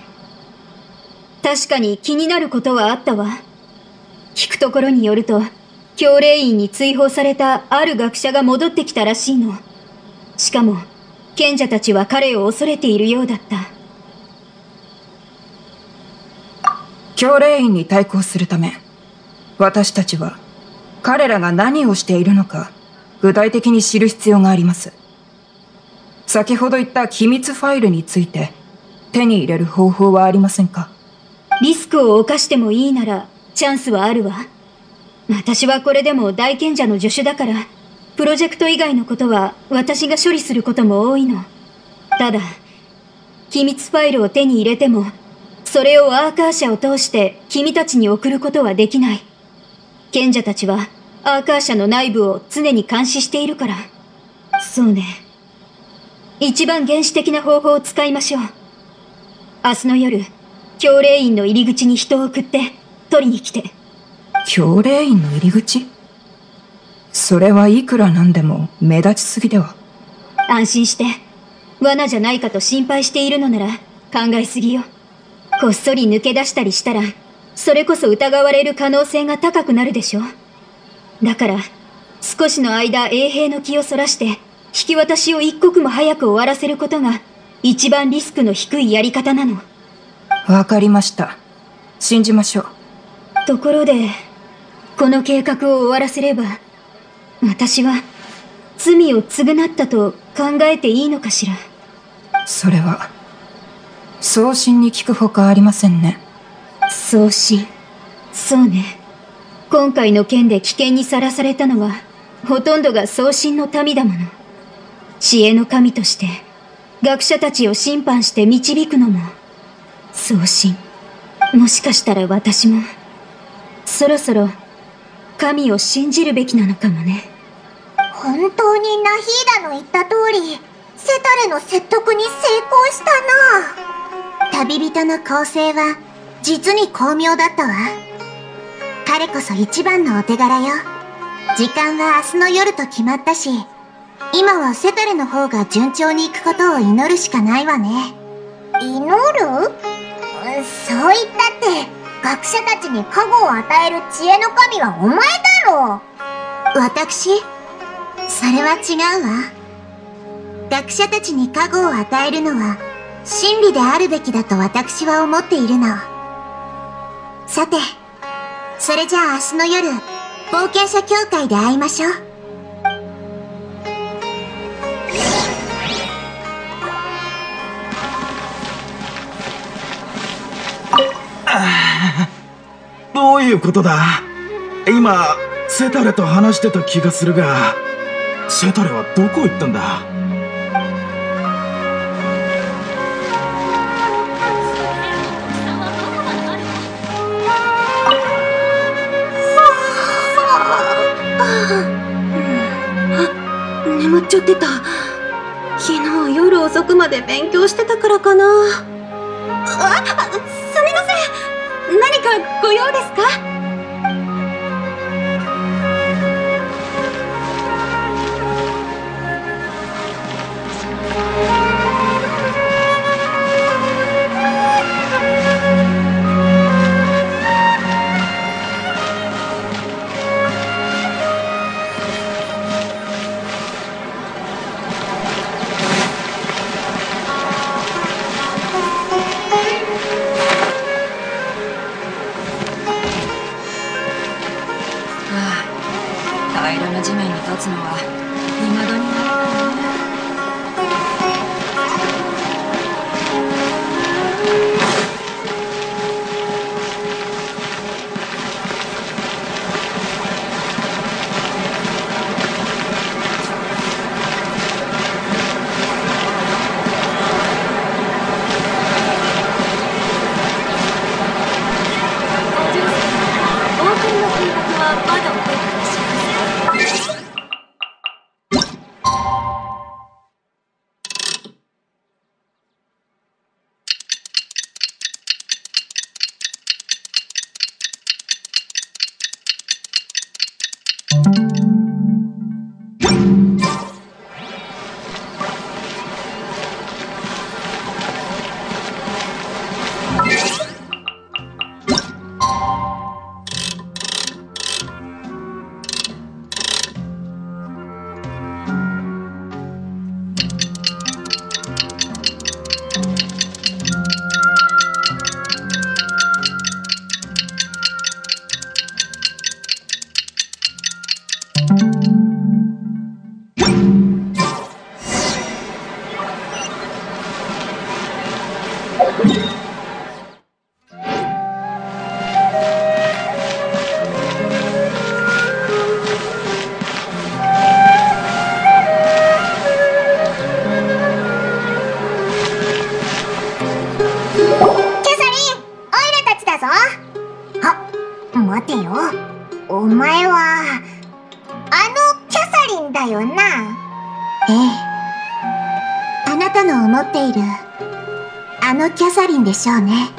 [SPEAKER 6] 確かに気になることはあったわ。聞くところによると、教霊院に追放されたある学者が戻ってきたらしいの。しかも、賢者たちは彼を恐れているようだった。
[SPEAKER 7] 教霊院に対抗するため、私たちは彼らが何をしているのか具体的に知る必要があります。先ほど言った機密ファイルについて手に入れる方法はありませんか？
[SPEAKER 6] リスクを冒してもいいならチャンスはあるわ。 私はこれでも大賢者の助手だから、プロジェクト以外のことは私が処理することも多いの。ただ、機密ファイルを手に入れても、それをアーカー社を通して君たちに送ることはできない。賢者たちはアーカー社の内部を常に監視しているから。そうね。一番原始的な方法を使いましょう。明日の夜、教霊院の入り口に人を送って取りに来て。
[SPEAKER 7] 教霊院の入り口？それはいくらなんでも目立ちすぎでは。
[SPEAKER 6] 安心して。罠じゃないかと心配しているのなら考えすぎよ。こっそり抜け出したりしたら、それこそ疑われる可能性が高くなるでしょ。だから、少しの間衛兵の気をそらして、引き渡しを一刻も早く終わらせることが、一番リスクの低いやり方なの。
[SPEAKER 7] わかりました。信じましょう。
[SPEAKER 6] ところで、この計画を終わらせれば、私は罪を償ったと考えていいのかしら。
[SPEAKER 7] それは、送信に聞くほかありませんね。
[SPEAKER 6] 送信。そうね。今回の件で危険にさらされたのは、ほとんどが送信の民だもの。知恵の神として、学者たちを審判して導くのも、送信。もしかしたら私も、そろそろ、神を信じるべきなのかもね。
[SPEAKER 4] 本当にナヒーダの言った通り、セタレの説得に成功したな。
[SPEAKER 3] 旅人の構成は実に巧妙だったわ。彼こそ一番のお手柄よ。時間は明日の夜と決まったし、今はセタレの方が順調にいくことを祈るしかないわね。
[SPEAKER 4] 祈る？そう言ったって、学者たちに加護を与える知恵の神はお前だろう。
[SPEAKER 3] 私？それは違うわ。学者たちに加護を与えるのは真理であるべきだと私は思っているの。さて、それじゃあ明日の夜、冒険者協会で会いましょう。
[SPEAKER 5] どういうことだ？今、セタレと話してた気がするが、セタレはどこ行ったんだ？
[SPEAKER 6] 眠っちゃってた。昨日夜遅くまで勉強してたからかな。あ、すみません。何かご用ですか？
[SPEAKER 7] 平らな地面に立つのは未だにないからね。
[SPEAKER 6] オープンの計画はまだ覚えていらっしゃいますか？
[SPEAKER 4] お前は、あのキャサリンだよな。
[SPEAKER 3] ええ。あなたの思っている、あのキャサリンでしょうね。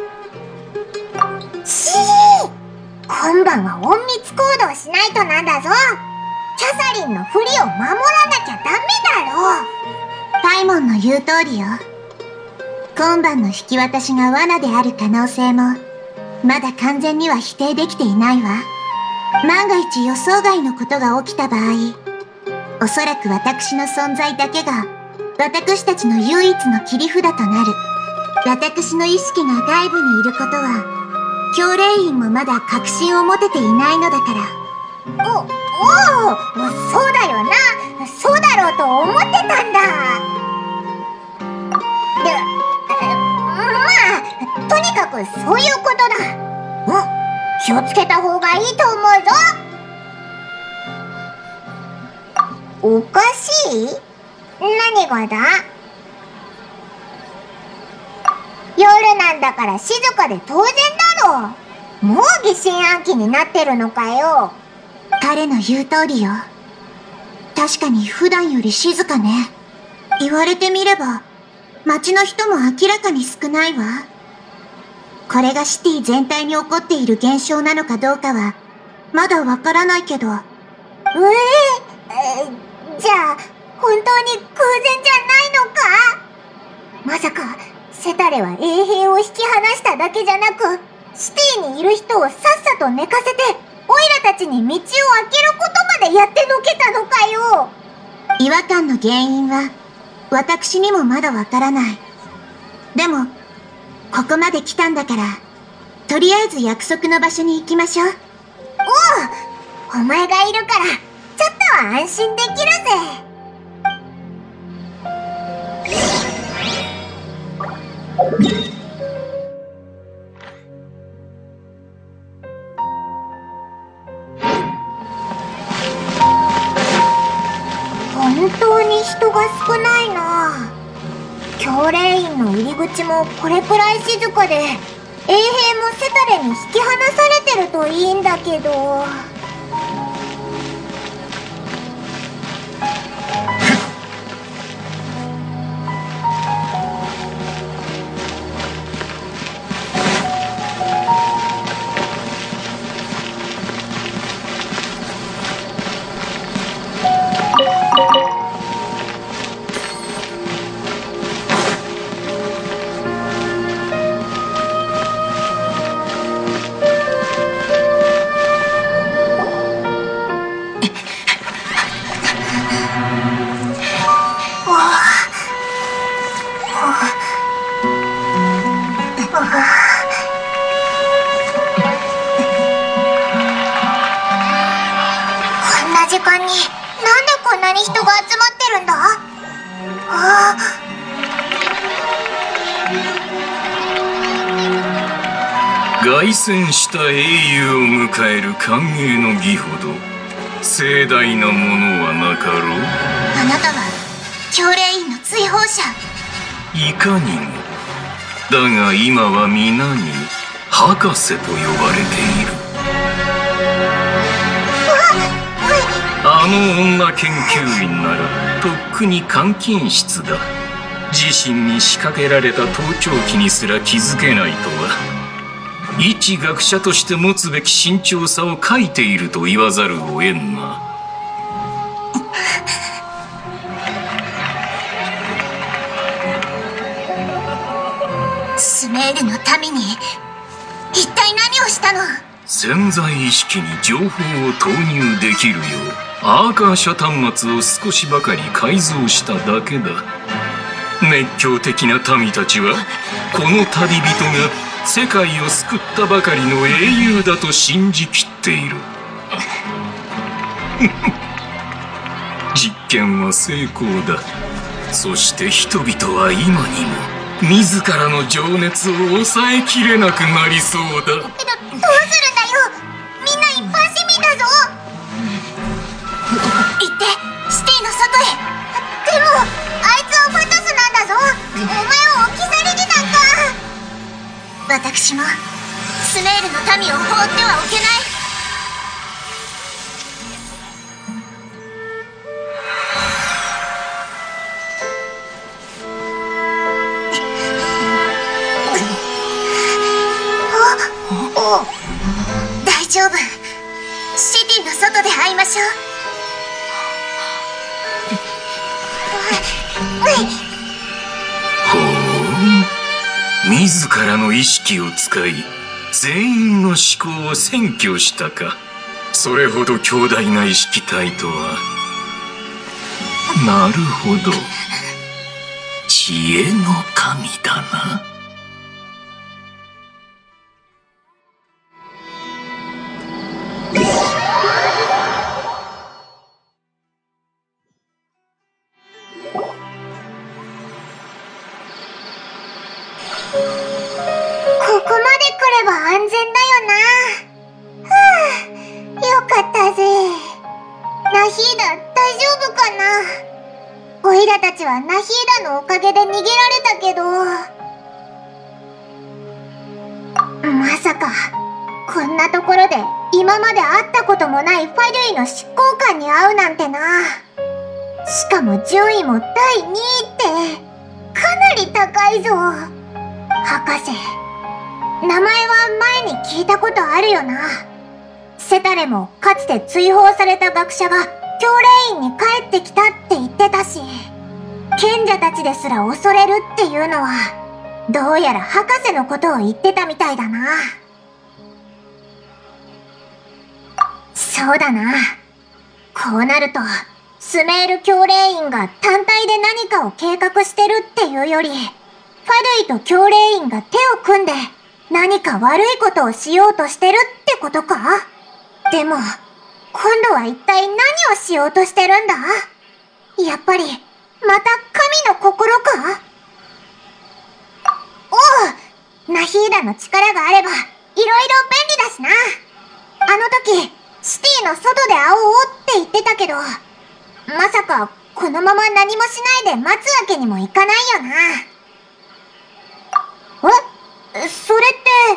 [SPEAKER 4] しー今晩は隠密行動しないとなんだぞ。キャサリンのふりを守らなきゃダメだろう。
[SPEAKER 3] パイモンの言う通りよ。今晩の引き渡しが罠である可能性も、まだ完全には否定できていないわ。万が一予想外のことが起きた場合、おそらく私の存在だけが、私たちの唯一の切り札となる。私の意識が外部にいることは、教令員もまだ確信を持てていないのだから。
[SPEAKER 4] お、おう、そうだよな。そうだろうと思ってたんだ。で、まあ、とにかくそういうことだ。お、気をつけた方がいいと思うぞ。おかしい？何がだ？夜なんだから静かで当然だろう。もう疑心暗鬼になってるのかよ。
[SPEAKER 3] 彼の言う通りよ。確かに普段より静かね。言われてみれば、街の人も明らかに少ないわ。これがシティ全体に起こっている現象なのかどうかは、まだわからないけど。え
[SPEAKER 4] えー、じゃあ、本当に偶然じゃないのか？まさか、セタレは衛兵を引き離しただけじゃなく、シティにいる人をさっさと寝かせて、オイラたちに道を開けることまでやってのけたのかよ。
[SPEAKER 3] 違和感の原因は、私にもまだわからない。でも、ここまで来たんだから、とりあえず約束の場所に行きましょう。
[SPEAKER 4] おう、お前がいるから、ちょっとは安心できるぜ。本当に人が少ないな。教令員の入り口もこれくらい静かで、衛兵もセタレに引き離されてるといいんだけど。時間になんでこんなに人が集まってるんだ？あ
[SPEAKER 8] あ。凱旋した英雄を迎える歓迎の儀ほど盛大なものはなかろう。
[SPEAKER 3] あなたは教令員の追放者。
[SPEAKER 8] いかにも。だが今は皆に博士と呼ばれている。あの女研究員ならとっくに監禁室だ。自身に仕掛けられた盗聴器にすら気づけないとは、一学者として持つべき慎重さを欠いていると言わざるを得んな。
[SPEAKER 3] スメールの民に一体何をしたの？
[SPEAKER 8] 潜在意識に情報を投入できるようアーカー社端末を少しばかり改造しただけだ。熱狂的な民たちはこの旅人が世界を救ったばかりの英雄だと信じきっている。実験は成功だ。そして人々は今にも自らの情熱を抑えきれなくなりそうだ。
[SPEAKER 4] ど、どうするんだよ。みんな一般市民だぞ。
[SPEAKER 3] 行ってシティの外へ。
[SPEAKER 4] でもあいつはファトスなんだぞ。お前を置き去りになんか。
[SPEAKER 3] 私もスメールの民を放ってはおけない。
[SPEAKER 4] 大丈夫。シティの外で会いましょう。
[SPEAKER 8] ほう、自らの意識を使い全員の思考を占拠したか。それほど強大な意識体とは。なるほど、知恵の神だな。
[SPEAKER 4] ここまで来れば安全だよな。はあ、よかったぜ。ナヒーダ、大丈夫かな。オイラたちはナヒーダのおかげで逃げられたけど、まさかこんなところで今まで会ったこともないファルイの執行官に会うなんてな。しかも順位もだいにいってかなり高いぞ。博士、名前は前に聞いたことあるよな。セタレもかつて追放された学者が教令院に帰ってきたって言ってたし、賢者たちですら恐れるっていうのはどうやら博士のことを言ってたみたいだな。そうだな。こうなるとスメール教令院が単体で何かを計画してるっていうより、ファルイと教令院が手を組んで何か悪いことをしようとしてるってことか。でも今度は一体何をしようとしてるんだ。やっぱりまた神の心か。おう、ナヒーダの力があればいろいろ便利だしな。あの時シティの外で会おうって言ってたけど、まさかこのまま何もしないで待つわけにもいかないよな。え、それって、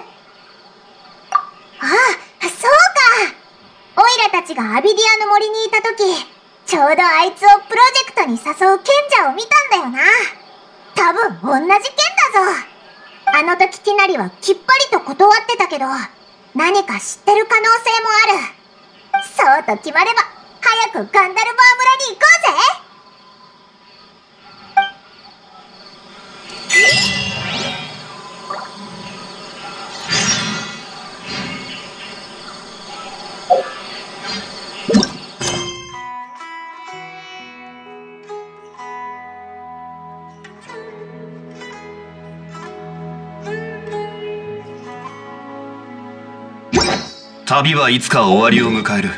[SPEAKER 4] ああ、そうか。オイラたちがアビディアの森にいた時、ちょうどあいつをプロジェクトに誘う賢者を見たんだよな。多分同じ賢だぞ。あの時ティナリはきっぱりと断ってたけど、何か知ってる可能性もある。そうと決まれば早くガンダルバー村に行こうぜ。
[SPEAKER 1] 旅はいつか終わりを迎える。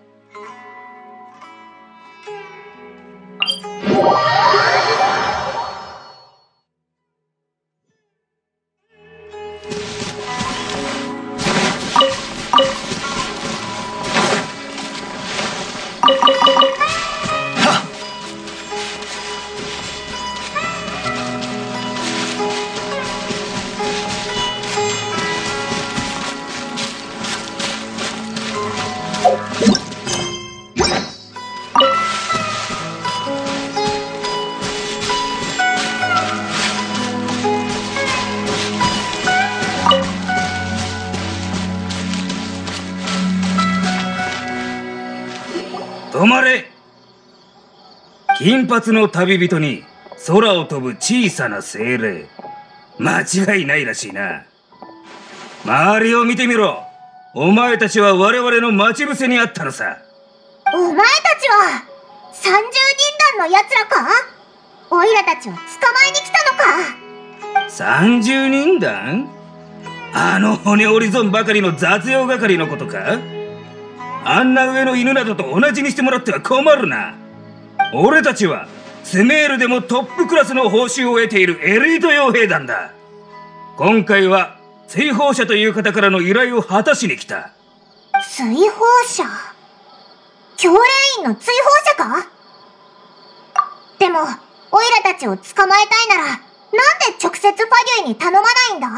[SPEAKER 9] 止まれ。金髪の旅人に空を飛ぶ小さな精霊、間違いないらしいな。周りを見てみろ。お前たちは我々の待ち伏せにあったのさ。
[SPEAKER 4] お前たちは三十人団の奴らか。オイラたちを捕まえに来たのか。
[SPEAKER 9] 三十人団？あの骨折り損ばかりの雑用係のことか。あんな上の犬などと同じにしてもらっては困るな。俺たちはスメールでもトップクラスの報酬を得ているエリート傭兵団だ。今回は追放者という方からの依頼を果たしに来た。
[SPEAKER 4] 追放者？教令員の追放者か。でもオイラたちを捕まえたいならなんで直接ファリュイに頼まないんだ。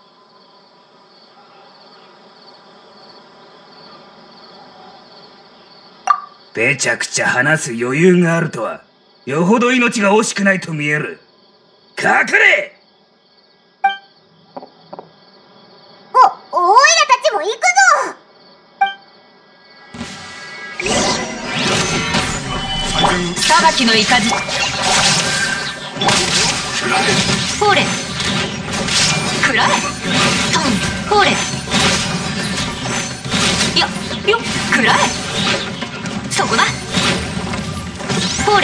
[SPEAKER 9] ぺちゃくちゃ話す余裕があるとは、よほど命が惜しくないと見える。隠れ！
[SPEAKER 4] お、オイラたち
[SPEAKER 7] 裁きの雷。ほれくらえ。トンほれ。やよっくらえ。そこだ。ほれ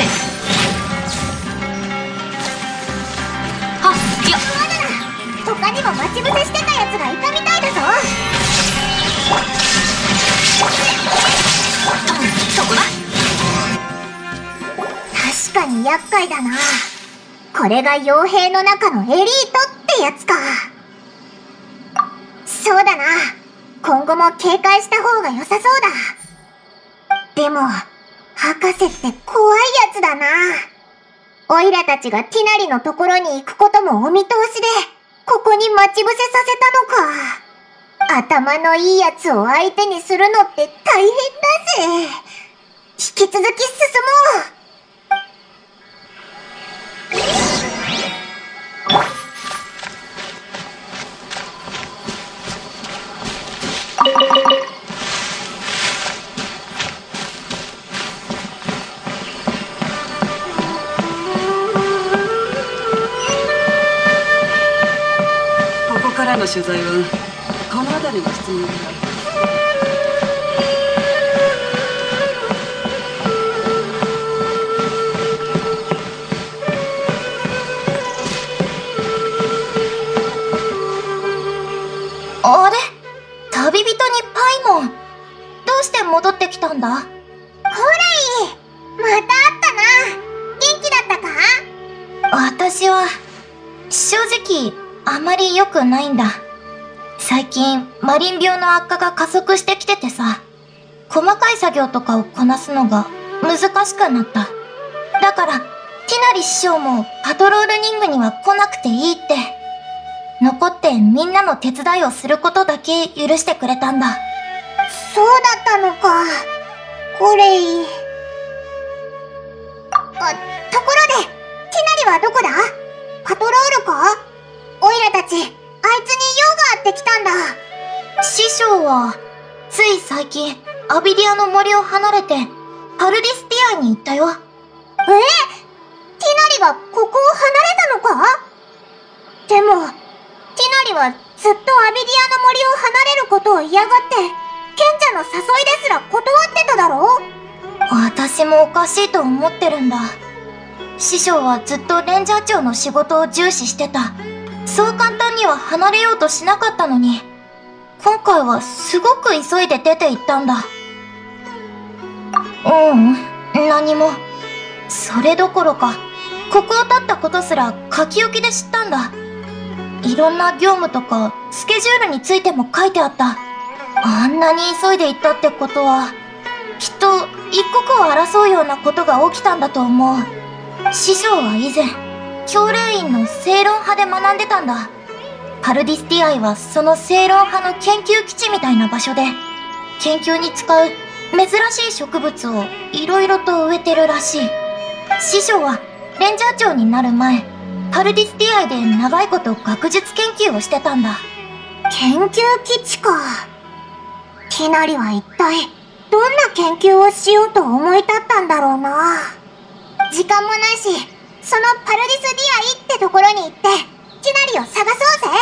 [SPEAKER 7] はっや。
[SPEAKER 4] 他にも待ち伏せしてたやつがいたみたいだぞ。
[SPEAKER 7] トンそこだ。
[SPEAKER 4] 確かに厄介だな。これが傭兵の中のエリートってやつか。そうだな。今後も警戒した方が良さそうだ。でも博士って怖いやつだな。オイラたちがティナリのところに行くこともお見通しで、ここに待ち伏せさせたのか。頭のいいやつを相手にするのって大変だぜ。引き続き進もう。
[SPEAKER 10] ここからの取材はこの辺りの質問だ。
[SPEAKER 2] あれ、旅人にパイモン、どうして戻ってきたんだ？
[SPEAKER 4] ホレイ、また会ったな。元気だったか？
[SPEAKER 2] 私は正直あまり良くないんだ。最近マリン病の悪化が加速してきててさ、細かい作業とかをこなすのが難しくなった。だからティナリ師匠もパトロールリングには来なくていいって、残ってみんなの手伝いをすることだけ許してくれたんだ。
[SPEAKER 4] そうだったのか、ホレイ。あ、ところで、ティナリはどこだ？パトロールか？オイラたち、あいつに用があって来たんだ。
[SPEAKER 2] 師匠は、つい最近、アビディアの森を離れて、パルディスティアに行ったよ。
[SPEAKER 4] え？ティナリがここを離れたのか？でも、ティナリはずっとアビディアの森を離れることを嫌がって、賢者の誘いですら断ってただろ？
[SPEAKER 2] 私もおかしいと思ってるんだ。師匠はずっとレンジャー長の仕事を重視してた。そう簡単には離れようとしなかったのに、今回はすごく急いで出て行ったんだ。ううん、何も。それどころか、ここを立ったことすら書き置きで知ったんだ。いろんな業務とかスケジュールについても書いてあった。あんなに急いで行ったってことは、きっと一刻を争うようなことが起きたんだと思う。師匠は以前、教令院の正論派で学んでたんだ。パルディスティアイはその正論派の研究基地みたいな場所で、研究に使う珍しい植物をいろいろと植えてるらしい。師匠はレンジャー長になる前、パルディスティアイで長いこと学術研究をしてたんだ。
[SPEAKER 4] 研究基地か。ティナリは一体どんな研究をしようと思い立ったんだろうな。時間もないし、そのパルディスティアイってところに行ってティナリを探そうぜ。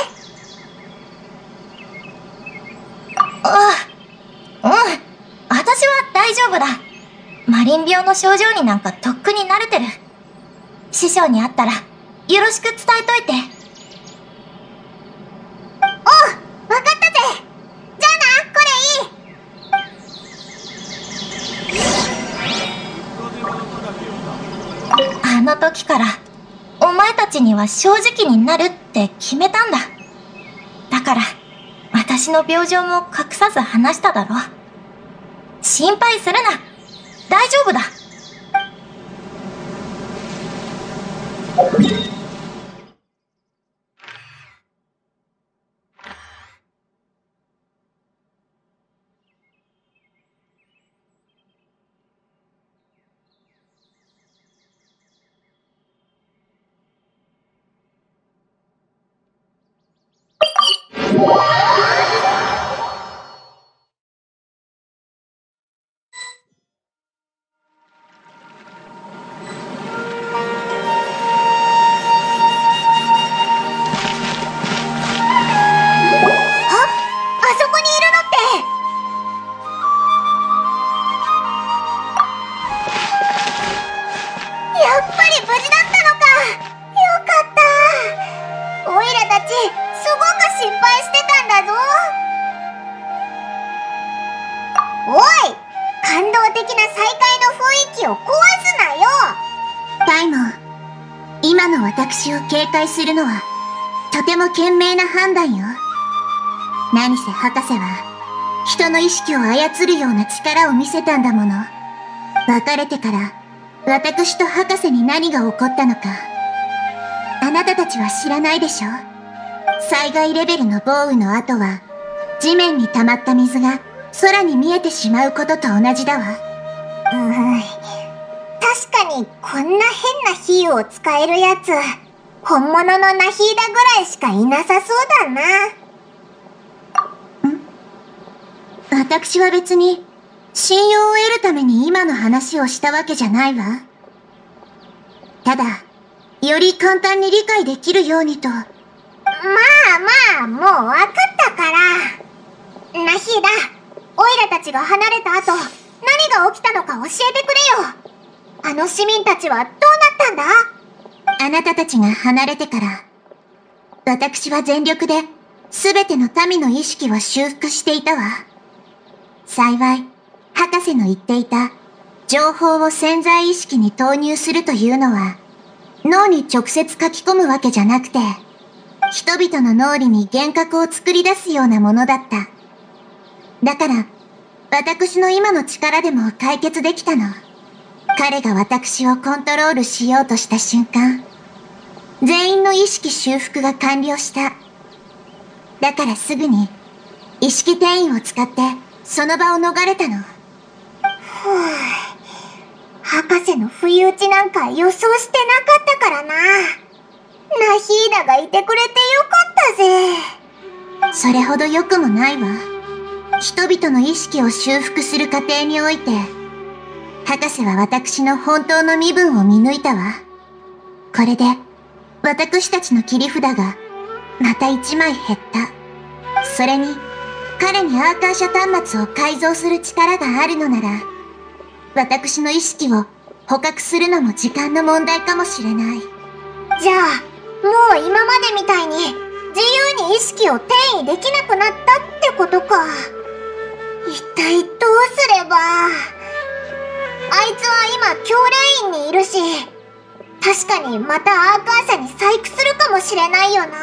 [SPEAKER 2] ああ、うん、私は大丈夫だ。マリン病の症状になんかとっくに慣れてる。師匠に会ったらよろしく伝えといて。
[SPEAKER 4] おう、わかったぜ。じゃあな、これいい。
[SPEAKER 2] あの時からお前たちには正直になるって決めたんだ。だから私の病状も隠さず話しただろ。心配するな、大丈夫だ。
[SPEAKER 4] だぞ。おい、感動的な再会の雰囲気を壊すなよ。
[SPEAKER 3] パイモン、今の私を警戒するのはとても賢明な判断よ。何せ博士は人の意識を操るような力を見せたんだもの。別れてから私と博士に何が起こったのか、あなたたちは知らないでしょ。災害レベルの豪雨の後は地面に溜まった水が空に見えてしまうことと同じだわ。
[SPEAKER 4] うん、確かにこんな変な比喩を使えるやつ、本物のナヒーダぐらいしかいなさそうだな。
[SPEAKER 3] 私は別に信用を得るために今の話をしたわけじゃないわ。ただ、より簡単に理解できるようにと。
[SPEAKER 4] まあまあ、もうわかったから。ナヒーダ、オイラたちが離れた後、何が起きたのか教えてくれよ。あの市民たちはどうなったんだ？
[SPEAKER 3] あなたたちが離れてから、私は全力で全ての民の意識を修復していたわ。幸い、博士の言っていた情報を潜在意識に投入するというのは脳に直接書き込むわけじゃなくて、人々の脳裏に幻覚を作り出すようなものだった。だから私の今の力でも解決できたの。彼が私をコントロールしようとした瞬間、全員の意識修復が完了した。だからすぐに意識転移を使ってその場を逃れたの。
[SPEAKER 4] ふぅ、博士の不意打ちなんか予想してなかったからな。ナヒーダがいてくれてよかったぜ。
[SPEAKER 3] それほど良くもないわ。人々の意識を修復する過程において、博士は私の本当の身分を見抜いたわ。これで私たちの切り札がまた一枚減った。それに彼にアーカーシャ端末を改造する力があるのなら、私の意識を捕獲するのも時間の問題かもしれない。
[SPEAKER 4] じゃあ、もう今までみたいに自由に意識を転移できなくなったってことか。一体どうすれば。あいつは今教練院にいるし、確かにまたアーカー社に細工するかもしれないよな。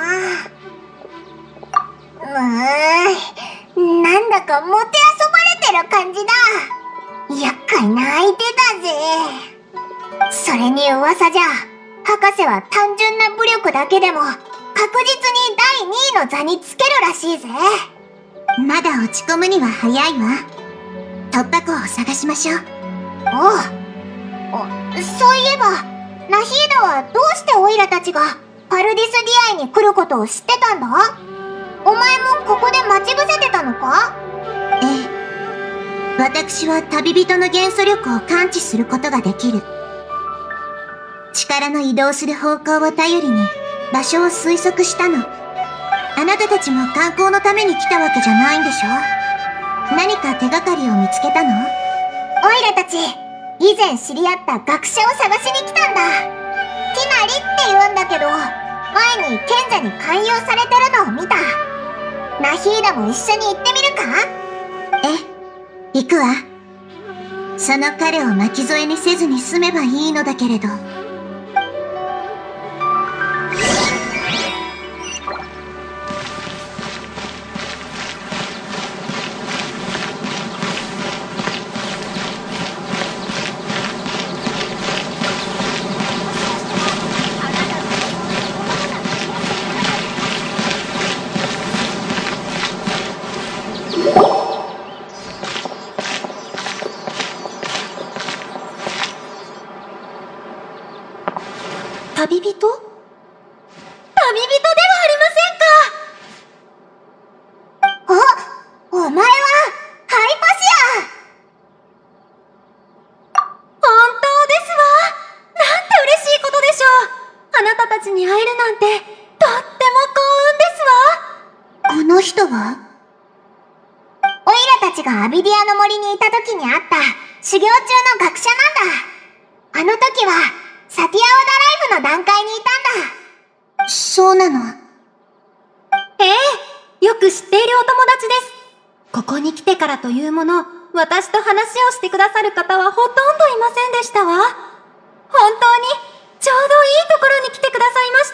[SPEAKER 4] うーん、なんだかもてあそばれてる感じだ。厄介な相手だぜ。それに噂じゃ、博士は単純な武力だけでも確実にだいにいの座につけるらしいぜ。
[SPEAKER 3] まだ落ち込むには早いわ。突破口を探しましょう。
[SPEAKER 4] おう。お、そういえば、ナヒーダはどうしてオイラたちがパルディスディアイに来ることを知ってたんだ？お前もここで待ち伏せてたのか？
[SPEAKER 3] ええ。私は旅人の元素力を感知することができる。力の移動する方向を頼りに場所を推測したの。あなたたちも観光のために来たわけじゃないんでしょ？何か手がかりを見つけたの？
[SPEAKER 4] オイラたち、以前知り合った学者を探しに来たんだ。ティナリって言うんだけど、前に賢者に勧誘されてるのを見た。ナヒーダも一緒に行ってみるか？
[SPEAKER 3] え、行くわ。その彼を巻き添えにせずに済めばいいのだけれど。旅人？旅人ではありませんか！
[SPEAKER 4] あ、お前は、ハイパシア！
[SPEAKER 6] 本当ですわ！なんて嬉しいことでしょう！あなたたちに会えるなんて、とっても幸運ですわ！
[SPEAKER 3] この人は？
[SPEAKER 4] オイラたちがアビディアの森にいた時に会った修行中の学者なんだ。あの時は、サティアオダライフの段階にいたんだ。
[SPEAKER 3] そうなの。
[SPEAKER 4] ええ、
[SPEAKER 3] よく知っているお友達です。ここに来てからというもの、私と話をしてくださる方はほとんどいませんでしたわ。本当に、ちょうどいいところに来てくださいました。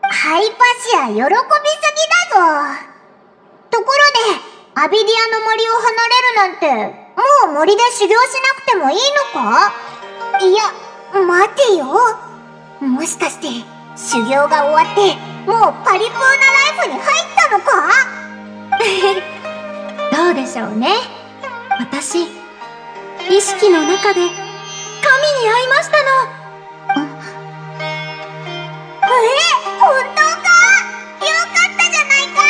[SPEAKER 4] ハイパシア喜びすぎだぞ。ところで、アビディアの森を離れるなんて、もう森で修行しなくてもいいのか？いや、待てよ。もしかして、修行が終わって、もうパリプーなライフに入ったのか？
[SPEAKER 3] どうでしょうね。私、意識の中で、神に会いましたの。
[SPEAKER 4] え、本当か？よかったじゃないか。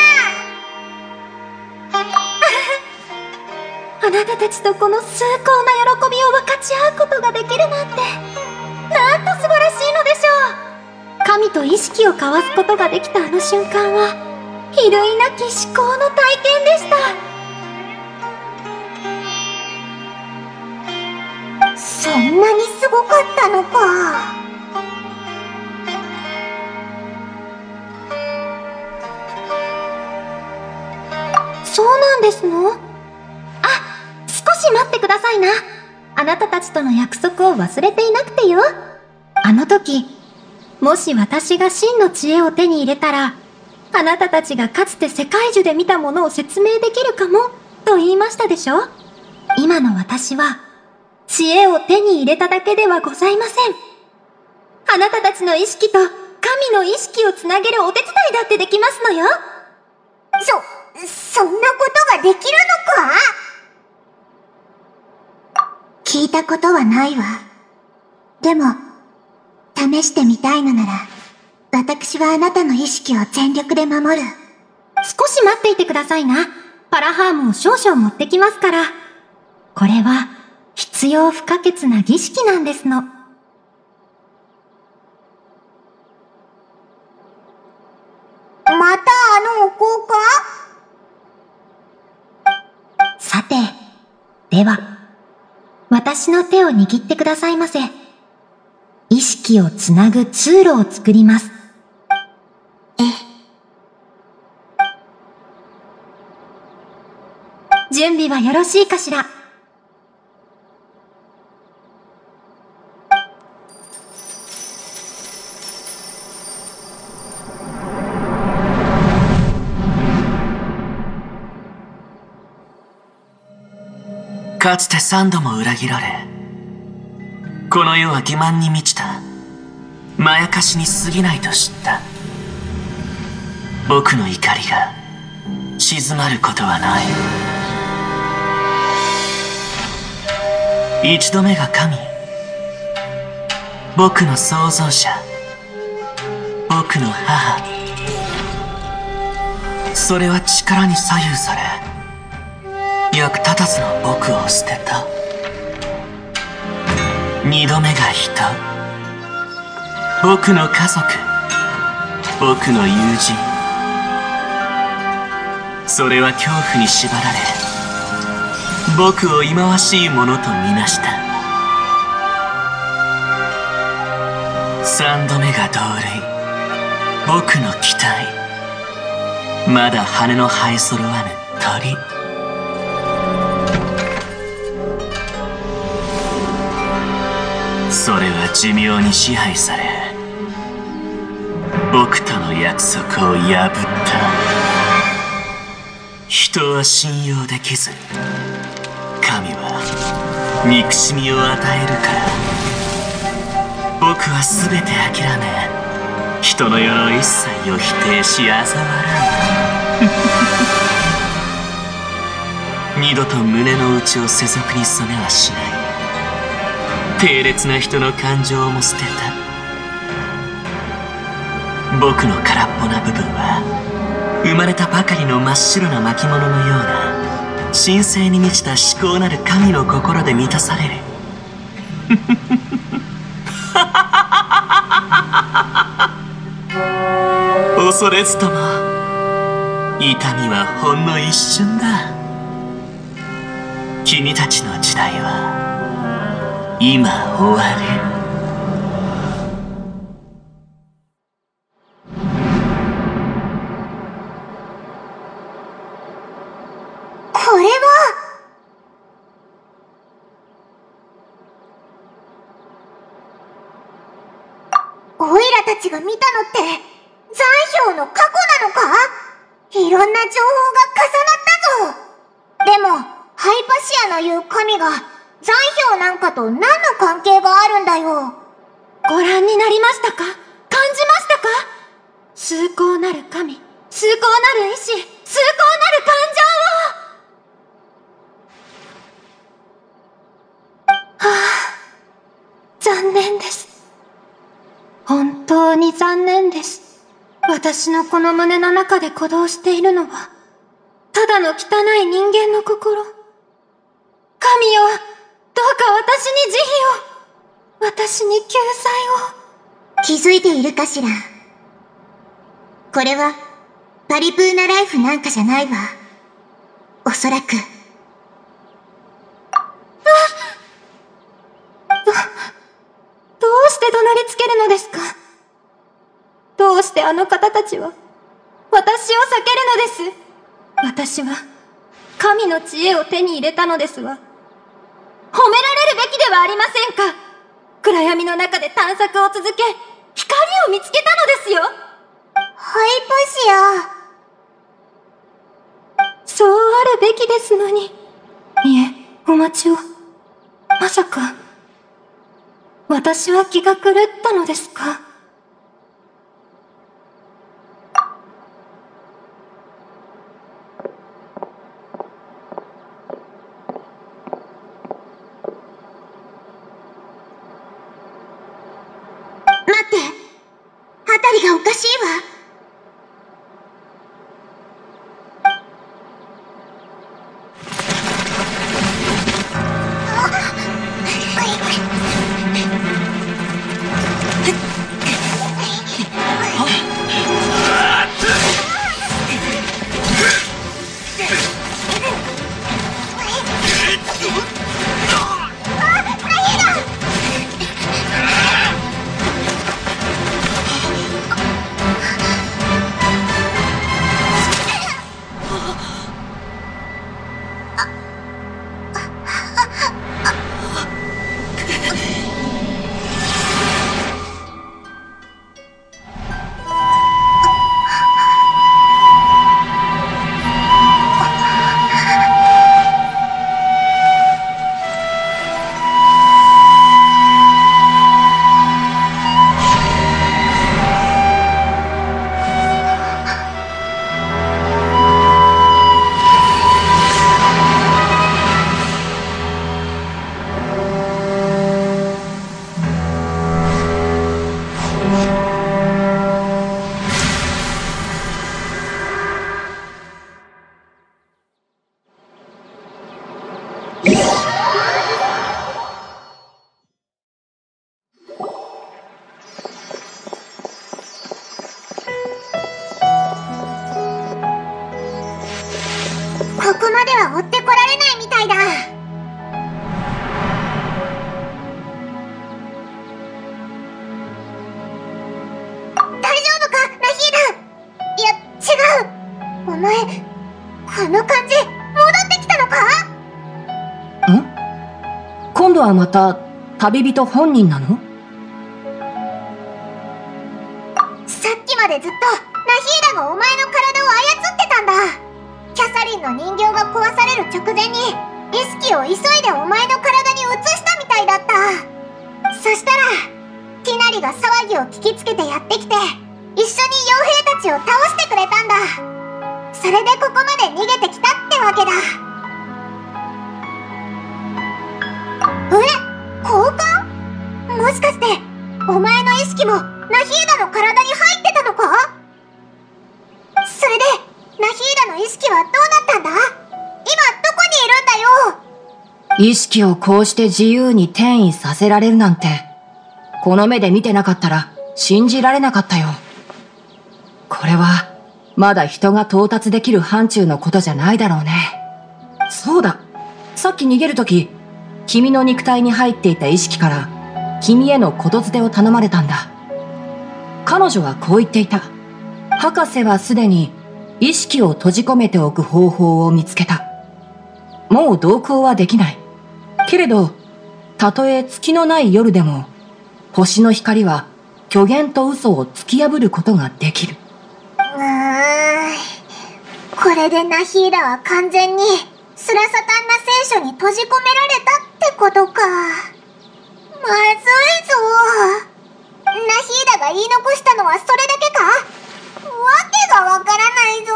[SPEAKER 3] あなたたちとこの崇高な喜びを分かち合うことができるなんて、なんと素晴らしいのでしょう。神と意識を交わすことができたあの瞬間は、比類なき至高の体験でした。
[SPEAKER 4] そんなにすごかったのか。
[SPEAKER 3] そうなんですの？あ、少し待ってくださいな。あなたたちとの約束を忘れていなくてよ。あの時、もし私が真の知恵を手に入れたら、あなたたちがかつて世界中で見たものを説明できるかも、と言いましたでしょ？今の私は、知恵を手に入れただけではございません。あなたたちの意識と神の意識をつなげるお手伝いだってできますのよ。
[SPEAKER 4] そ、そんなことができるのか？聞いたことはないわ。でも、試してみたいのなら、私はあなたの意識を全力で守る。
[SPEAKER 3] 少し待っていてくださいな。パラハームを少々持ってきますから。これは、必要不可欠な儀式なんですの。
[SPEAKER 4] またあのお香か？
[SPEAKER 3] さて、では、私の手を握ってくださいませ。意識をつなぐ通路を作ります。
[SPEAKER 4] え。
[SPEAKER 3] 準備はよろしいかしら？
[SPEAKER 11] かつて三度も裏切られ、この世は欺瞞に満ちたまやかしに過ぎないと知った。僕の怒りが静まることはない。一度目が神、僕の創造者、僕の母。それは力に左右され、役立たずの僕を捨てた。二度目が人、僕の家族、僕の友人。それは恐怖に縛られ、僕を忌まわしいものとみなした。三度目が同類、僕の期待。まだ羽の生え揃わぬ鳥。それは寿命に支配され、僕との約束を破った。人は信用できず、神は憎しみを与えるから。僕は全て諦め、人の世の一切を否定し嘲笑う。二度と胸の内を世俗に染めはしない。低劣な人の感情も捨てた。僕の空っぽな部分は生まれたばかりの真っ白な巻物のような神聖に満ちた至高なる神の心で満たされる。恐れずとも痛みはほんの一瞬だ。君たちの時代は今終わる。
[SPEAKER 4] たちが見たのって残氷の過去なのか？いろんな情報が重なったぞ。でもハイパシアの言う神が残氷なんかと何の関係があるんだよ。
[SPEAKER 6] ご覧になりましたか？感じましたか？崇高なる神、崇高なる意志、崇高なる感情を。はあ、残念です。本当に残念です。私のこの胸の中で鼓動しているのは、ただの汚い人間の心。神よ、どうか私に慈悲を、私に救済を。
[SPEAKER 3] 気づいているかしら。これはパリプーナライフなんかじゃないわ。おそらく。
[SPEAKER 6] ど、どうして怒鳴りつけるのですか？どうしてあの方たちは私を避けるのです？私は神の知恵を手に入れたのですわ。褒められるべきではありませんか？暗闇の中で探索を続け、光を見つけたのですよ。
[SPEAKER 4] ハイパシア。
[SPEAKER 6] そうあるべきですのに。いえ、お待ちを。まさか、私は気が狂ったのですか？
[SPEAKER 3] 待って、あたりがおかしいわ。
[SPEAKER 4] ここまでは追ってこられないみたいだ。大丈夫か、ラヒーダ。いや、違う。お前、この感じ、戻ってきたのか？
[SPEAKER 7] ん？今度はまた旅人本人なの？
[SPEAKER 4] さっきまでずっとラヒーダがお前の体を操ってたんだ。キャサリンの人形が壊される直前に意識を急いでお前の体に移したみたいだった。そしたらティナリが騒ぎを聞きつけてやってきて、一緒に傭兵たちを倒してくれたんだ。それでここまで逃げてきたってわけだ。え？交換？もしかしてお前の意識もラヒーダの体に入ってたのか？それでラヒーダの意識はどうなったんだ？今どこにいるんだよ。
[SPEAKER 7] 意識をこうして自由に転移させられるなんて、この目で見てなかったら信じられなかったよ。これはまだ人が到達できる範疇のことじゃないだろうね。そうだ、さっき逃げるとき、君の肉体に入っていた意識から君への言づてを頼まれたんだ。彼女はこう言っていた。博士はすでに意識を閉じ込めておく方法を見つけた。もう同行はできない。けれど、たとえ月のない夜でも、星の光は虚言と嘘を突き破ることができる。
[SPEAKER 4] うーん。これでナヒーダは完全にスラサタンナ聖書に閉じ込められたってことか。まずいぞ。ナヒーダが言い残したのはそれだけか？わけがわからないぞ。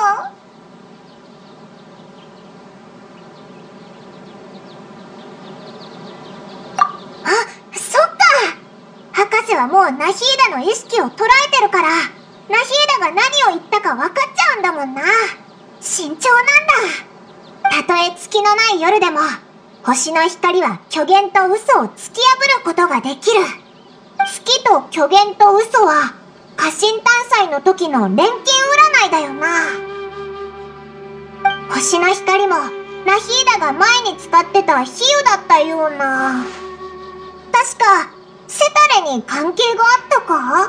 [SPEAKER 4] あ、そっか。博士はもうナヒーダの意識を捉えてるから、ナヒーダが何を言ったか分かっちゃうんだもんな。慎重なんだ。たとえ月のない夜でも、星の光は虚言と嘘を突き破ることができる。月と虚言と嘘は、家臣探査の時の錬金占いだよな。星の光も、ナヒーダが前に使ってた比喩だったような。確か、セタレに関係があったか？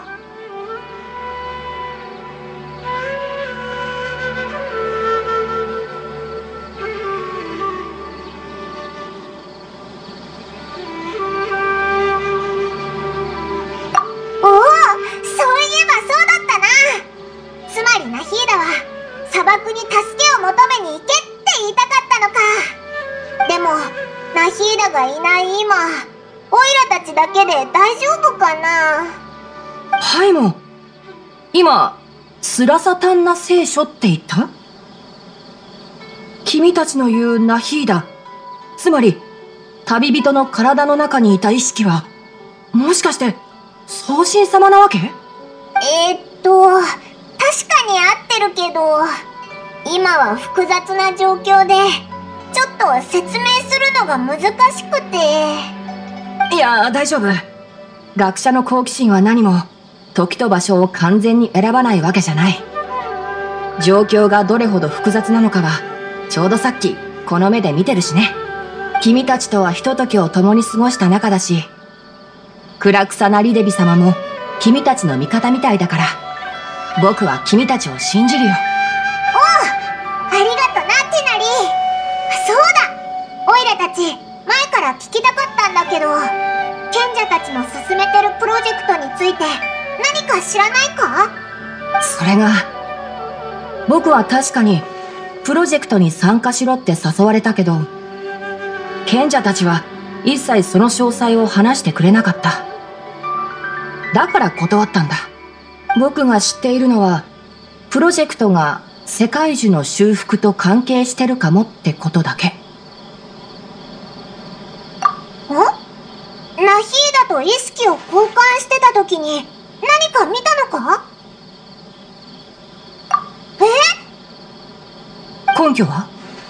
[SPEAKER 4] おお、そういえばそうだったな。つまりナヒーダは砂漠に助けを求めに行けって言いたかったのか。でもナヒーダがいない今、オイラたちだけで大丈夫かな。
[SPEAKER 7] パイモン、今スラサタンナ聖書って言った？君たちの言うナヒーダ、つまり旅人の体の中にいた意識は、もしかして宗神様なわけ？
[SPEAKER 4] えー、っと確かに合ってるけど、今は複雑な状況でちょっと説明するのが難しくて。
[SPEAKER 7] いや、大丈夫。学者の好奇心は何も時と場所を完全に選ばないわけじゃない。状況がどれほど複雑なのかはちょうどさっきこの目で見てるしね。君たちとはひとときを共に過ごした仲だし、暗草なリデビ様も君たちの味方みたいだから、僕は君たちを信じるよ。
[SPEAKER 4] おう、ありがとな、テナリ。そうだ、オイラたち前から聞きたかったんだけど、賢者たちの進めてるプロジェクトについて何か知らないか？
[SPEAKER 7] それが、僕は確かにプロジェクトに参加しろって誘われたけど、賢者たちは一切その詳細を話してくれなかった。だから断ったんだ。僕が知っているのは、プロジェクトが世界樹の修復と関係してるかもってことだけ。
[SPEAKER 4] ナヒーダと意識を交換してた時に何か見たのか？え？
[SPEAKER 7] 根拠は？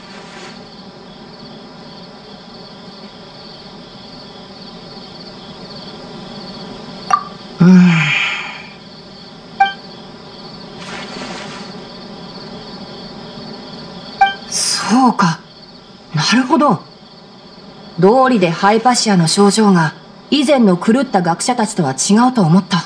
[SPEAKER 7] うーん。そうか。なるほど。道理でハイパシアの症状が以前の狂った学者たちとは違うと思った。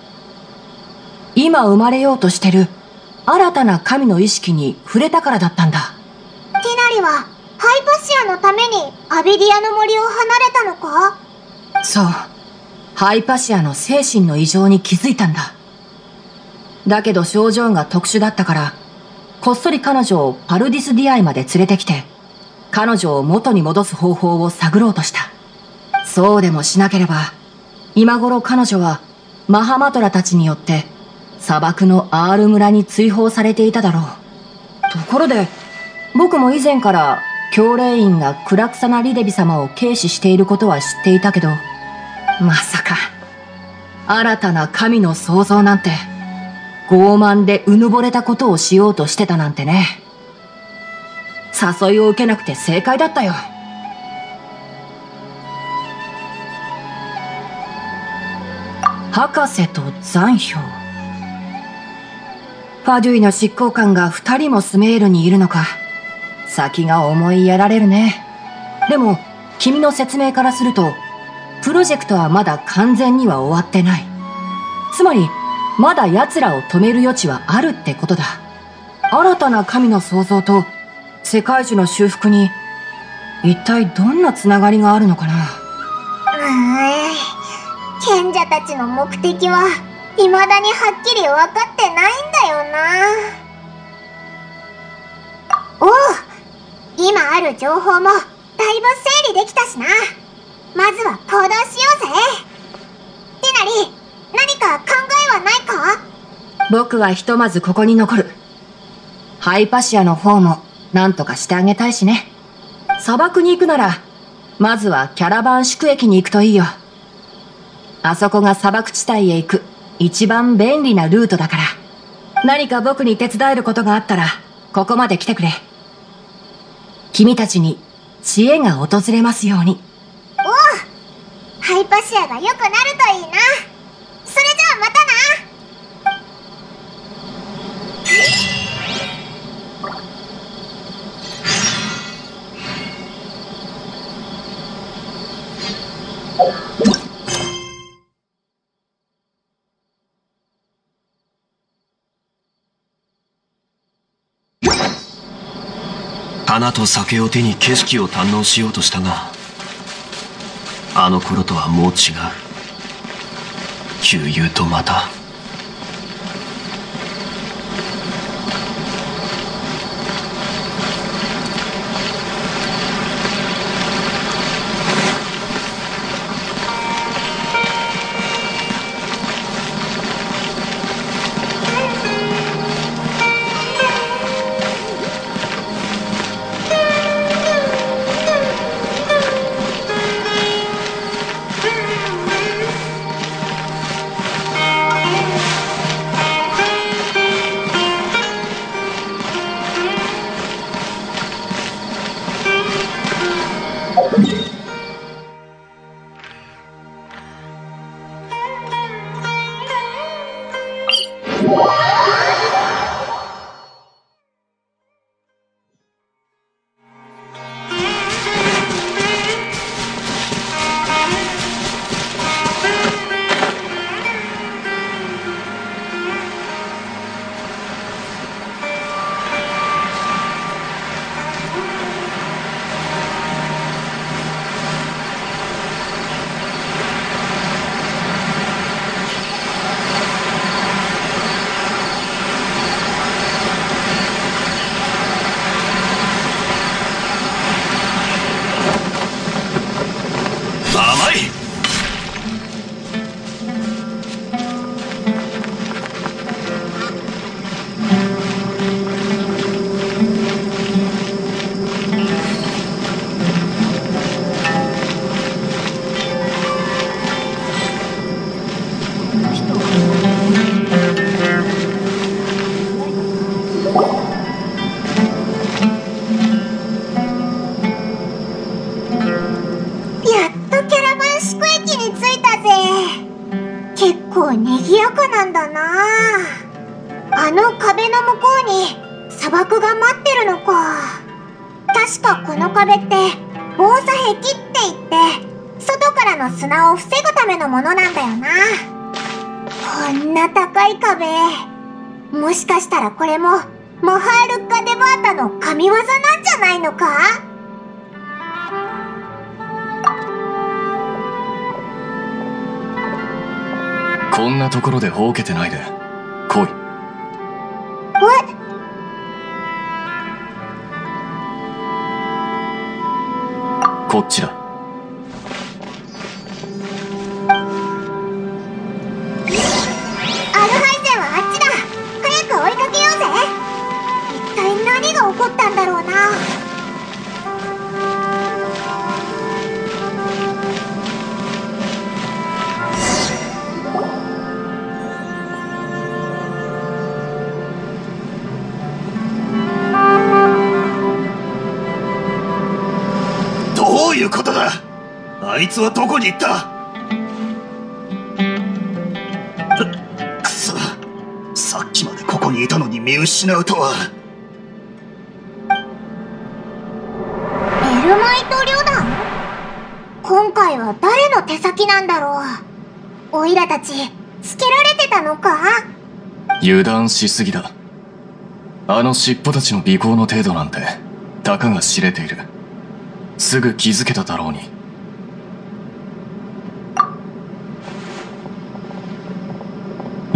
[SPEAKER 7] 今生まれようとしてる新たな神の意識に触れたからだったんだ。
[SPEAKER 4] ティナリはハイパシアのためにアビディアの森を離れたのか？
[SPEAKER 7] そう。ハイパシアの精神の異常に気づいたんだ。だけど症状が特殊だったから、こっそり彼女をパルディスディアイまで連れてきて、彼女を元に戻す方法を探ろうとした。そうでもしなければ、今頃彼女はマハマトラたちによって砂漠のアール村に追放されていただろう。ところで、僕も以前から教令員がクラクサナリデビ様を軽視していることは知っていたけど、まさか新たな神の創造なんて傲慢でうぬぼれたことをしようとしてたなんてね。誘いを受けなくて正解だったよ。博士と残氷。ファデュイの執行官が二人もスメールにいるのか。先が思いやられるね。でも君の説明からすると、プロジェクトはまだ完全には終わってない。つまりまだ奴らを止める余地はあるってことだ。新たな神の創造と世界樹の修復に一体どんなつながりがあるのかな。
[SPEAKER 4] うーん、 賢者たちの目的は未だにはっきり分かってないんだよな。おう、今ある情報もだいぶ整理できたしな。まずは行動しようぜ。ティナリ、何か考えはないか？
[SPEAKER 7] 僕はひとまずここに残る。ハイパシアの方も何とかしてあげたいしね。砂漠に行くならまずはキャラバン宿駅に行くといいよ。あそこが砂漠地帯へ行く一番便利なルートだから。何か僕に手伝えることがあったらここまで来てくれ。君たちに知恵が訪れますように。
[SPEAKER 4] おう、ハイパシアが良くなるといいな。それじゃあまたな。
[SPEAKER 1] 花と酒を手に景色を堪能しようとしたが、あの頃とはもう違う。旧友とまたあの壁の向こうに砂漠が待ってるのか。確かこの壁って防砂壁って言って外からの砂を防ぐためのものなんだよな。こんな高い壁、もしかしたらこれもマハールッカ・デバータの神業なんじゃないのか。こんなところでほうけてないで来い。
[SPEAKER 4] え？
[SPEAKER 1] こっちだ。
[SPEAKER 4] アルハイゼンはあっちだ。早く追いかけようぜ。一体何が起こったんだろうな。
[SPEAKER 12] どういうことだ。あいつはどこに行った。くそ、さっきまでここにいたのに見失うとは。
[SPEAKER 4] エルマイト旅団？今回は誰の手先なんだろう。オイラたちつけられてたのか。
[SPEAKER 1] 油断しすぎだ。あの尻尾たちの尾行の程度なんてたかが知れている。すぐ気づけただろうに。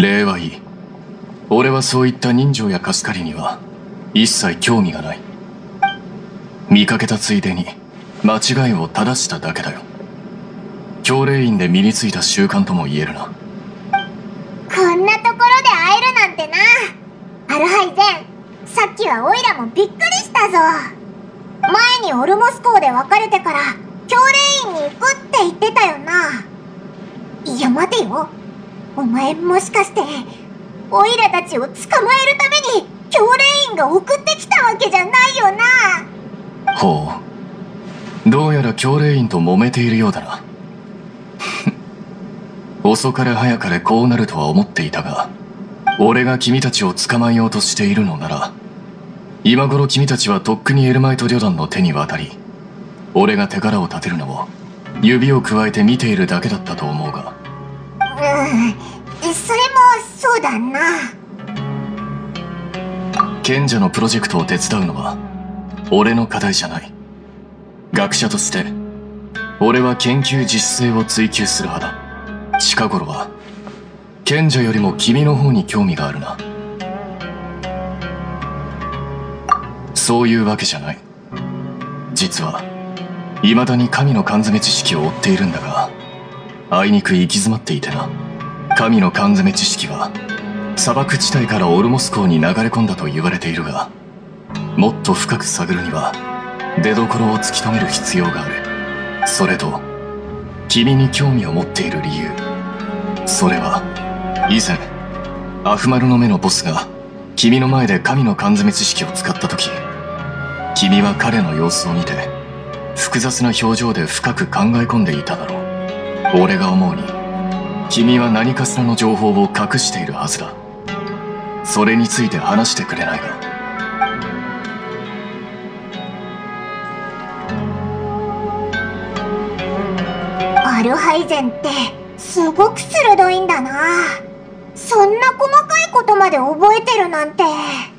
[SPEAKER 13] 礼はいい。俺はそういった人情や貸し借りには一切興味がない。見かけたついでに間違いを正しただけだよ。教令員で身についた習慣とも言えるな。
[SPEAKER 1] こんなところで会えるなんてな。アルハイゼン、さっきはオイラもびっくりしたぞ。前にオルモス港で別れてから教令員に行くって言ってたよな。いや待てよ、お前もしかしてオイラたちを捕まえるために教令員が送ってきたわけじゃないよな。
[SPEAKER 13] ほう、どうやら教令員と揉めているようだな。遅かれ早かれこうなるとは思っていたが、俺が君たちを捕まえようとしているのなら、今頃君たちはとっくにエルマイト旅団の手に渡り、俺が手柄を立てるのを指をくわえて見ているだけだったと思うが。
[SPEAKER 1] うん、それもそうだな。
[SPEAKER 13] 賢者のプロジェクトを手伝うのは俺の課題じゃない。学者として俺は研究実践性を追求する派だ。近頃は賢者よりも君の方に興味があるな。そういうわけじゃない。実は未だに神の缶詰知識を追っているんだが、あいにく行き詰まっていてな。神の缶詰知識は砂漠地帯からオルモス港に流れ込んだと言われているが、もっと深く探るには出どころを突き止める必要がある。それと君に興味を持っている理由、それは以前アフマルの目のボスが君の前で神の缶詰知識を使った時、君は彼の様子を見て複雑な表情で深く考え込んでいただろう。俺が思うに君は何かしらの情報を隠しているはずだ。それについて話してくれないか。
[SPEAKER 1] アルハイゼンってすごく鋭いんだな。そんな細かいことまで覚えてるなんて。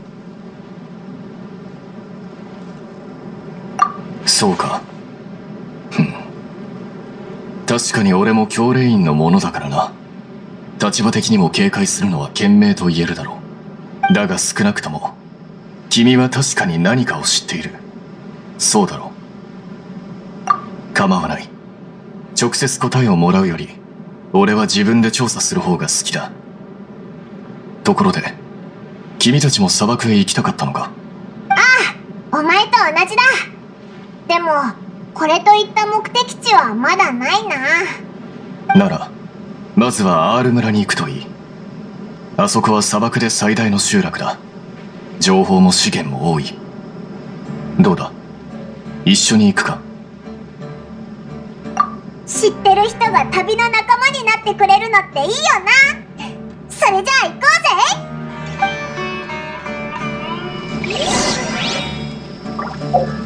[SPEAKER 13] そうか。ふん。確かに俺も教令員のものだからな。立場的にも警戒するのは賢明と言えるだろう。だが少なくとも君は確かに何かを知っている。そうだろう。構わない。直接答えをもらうより俺は自分で調査する方が好きだ。ところで君たちも砂漠へ行きたかったのか？
[SPEAKER 1] ああ、お前と同じだ。でもこれといった目的地はまだないな。
[SPEAKER 13] ならまずはアール村に行くといい。あそこは砂漠で最大の集落だ。情報も資源も多い。どうだ、一緒に行くか？
[SPEAKER 1] 知ってる人が旅の仲間になってくれるのっていいよな。それじゃあ行こうぜ。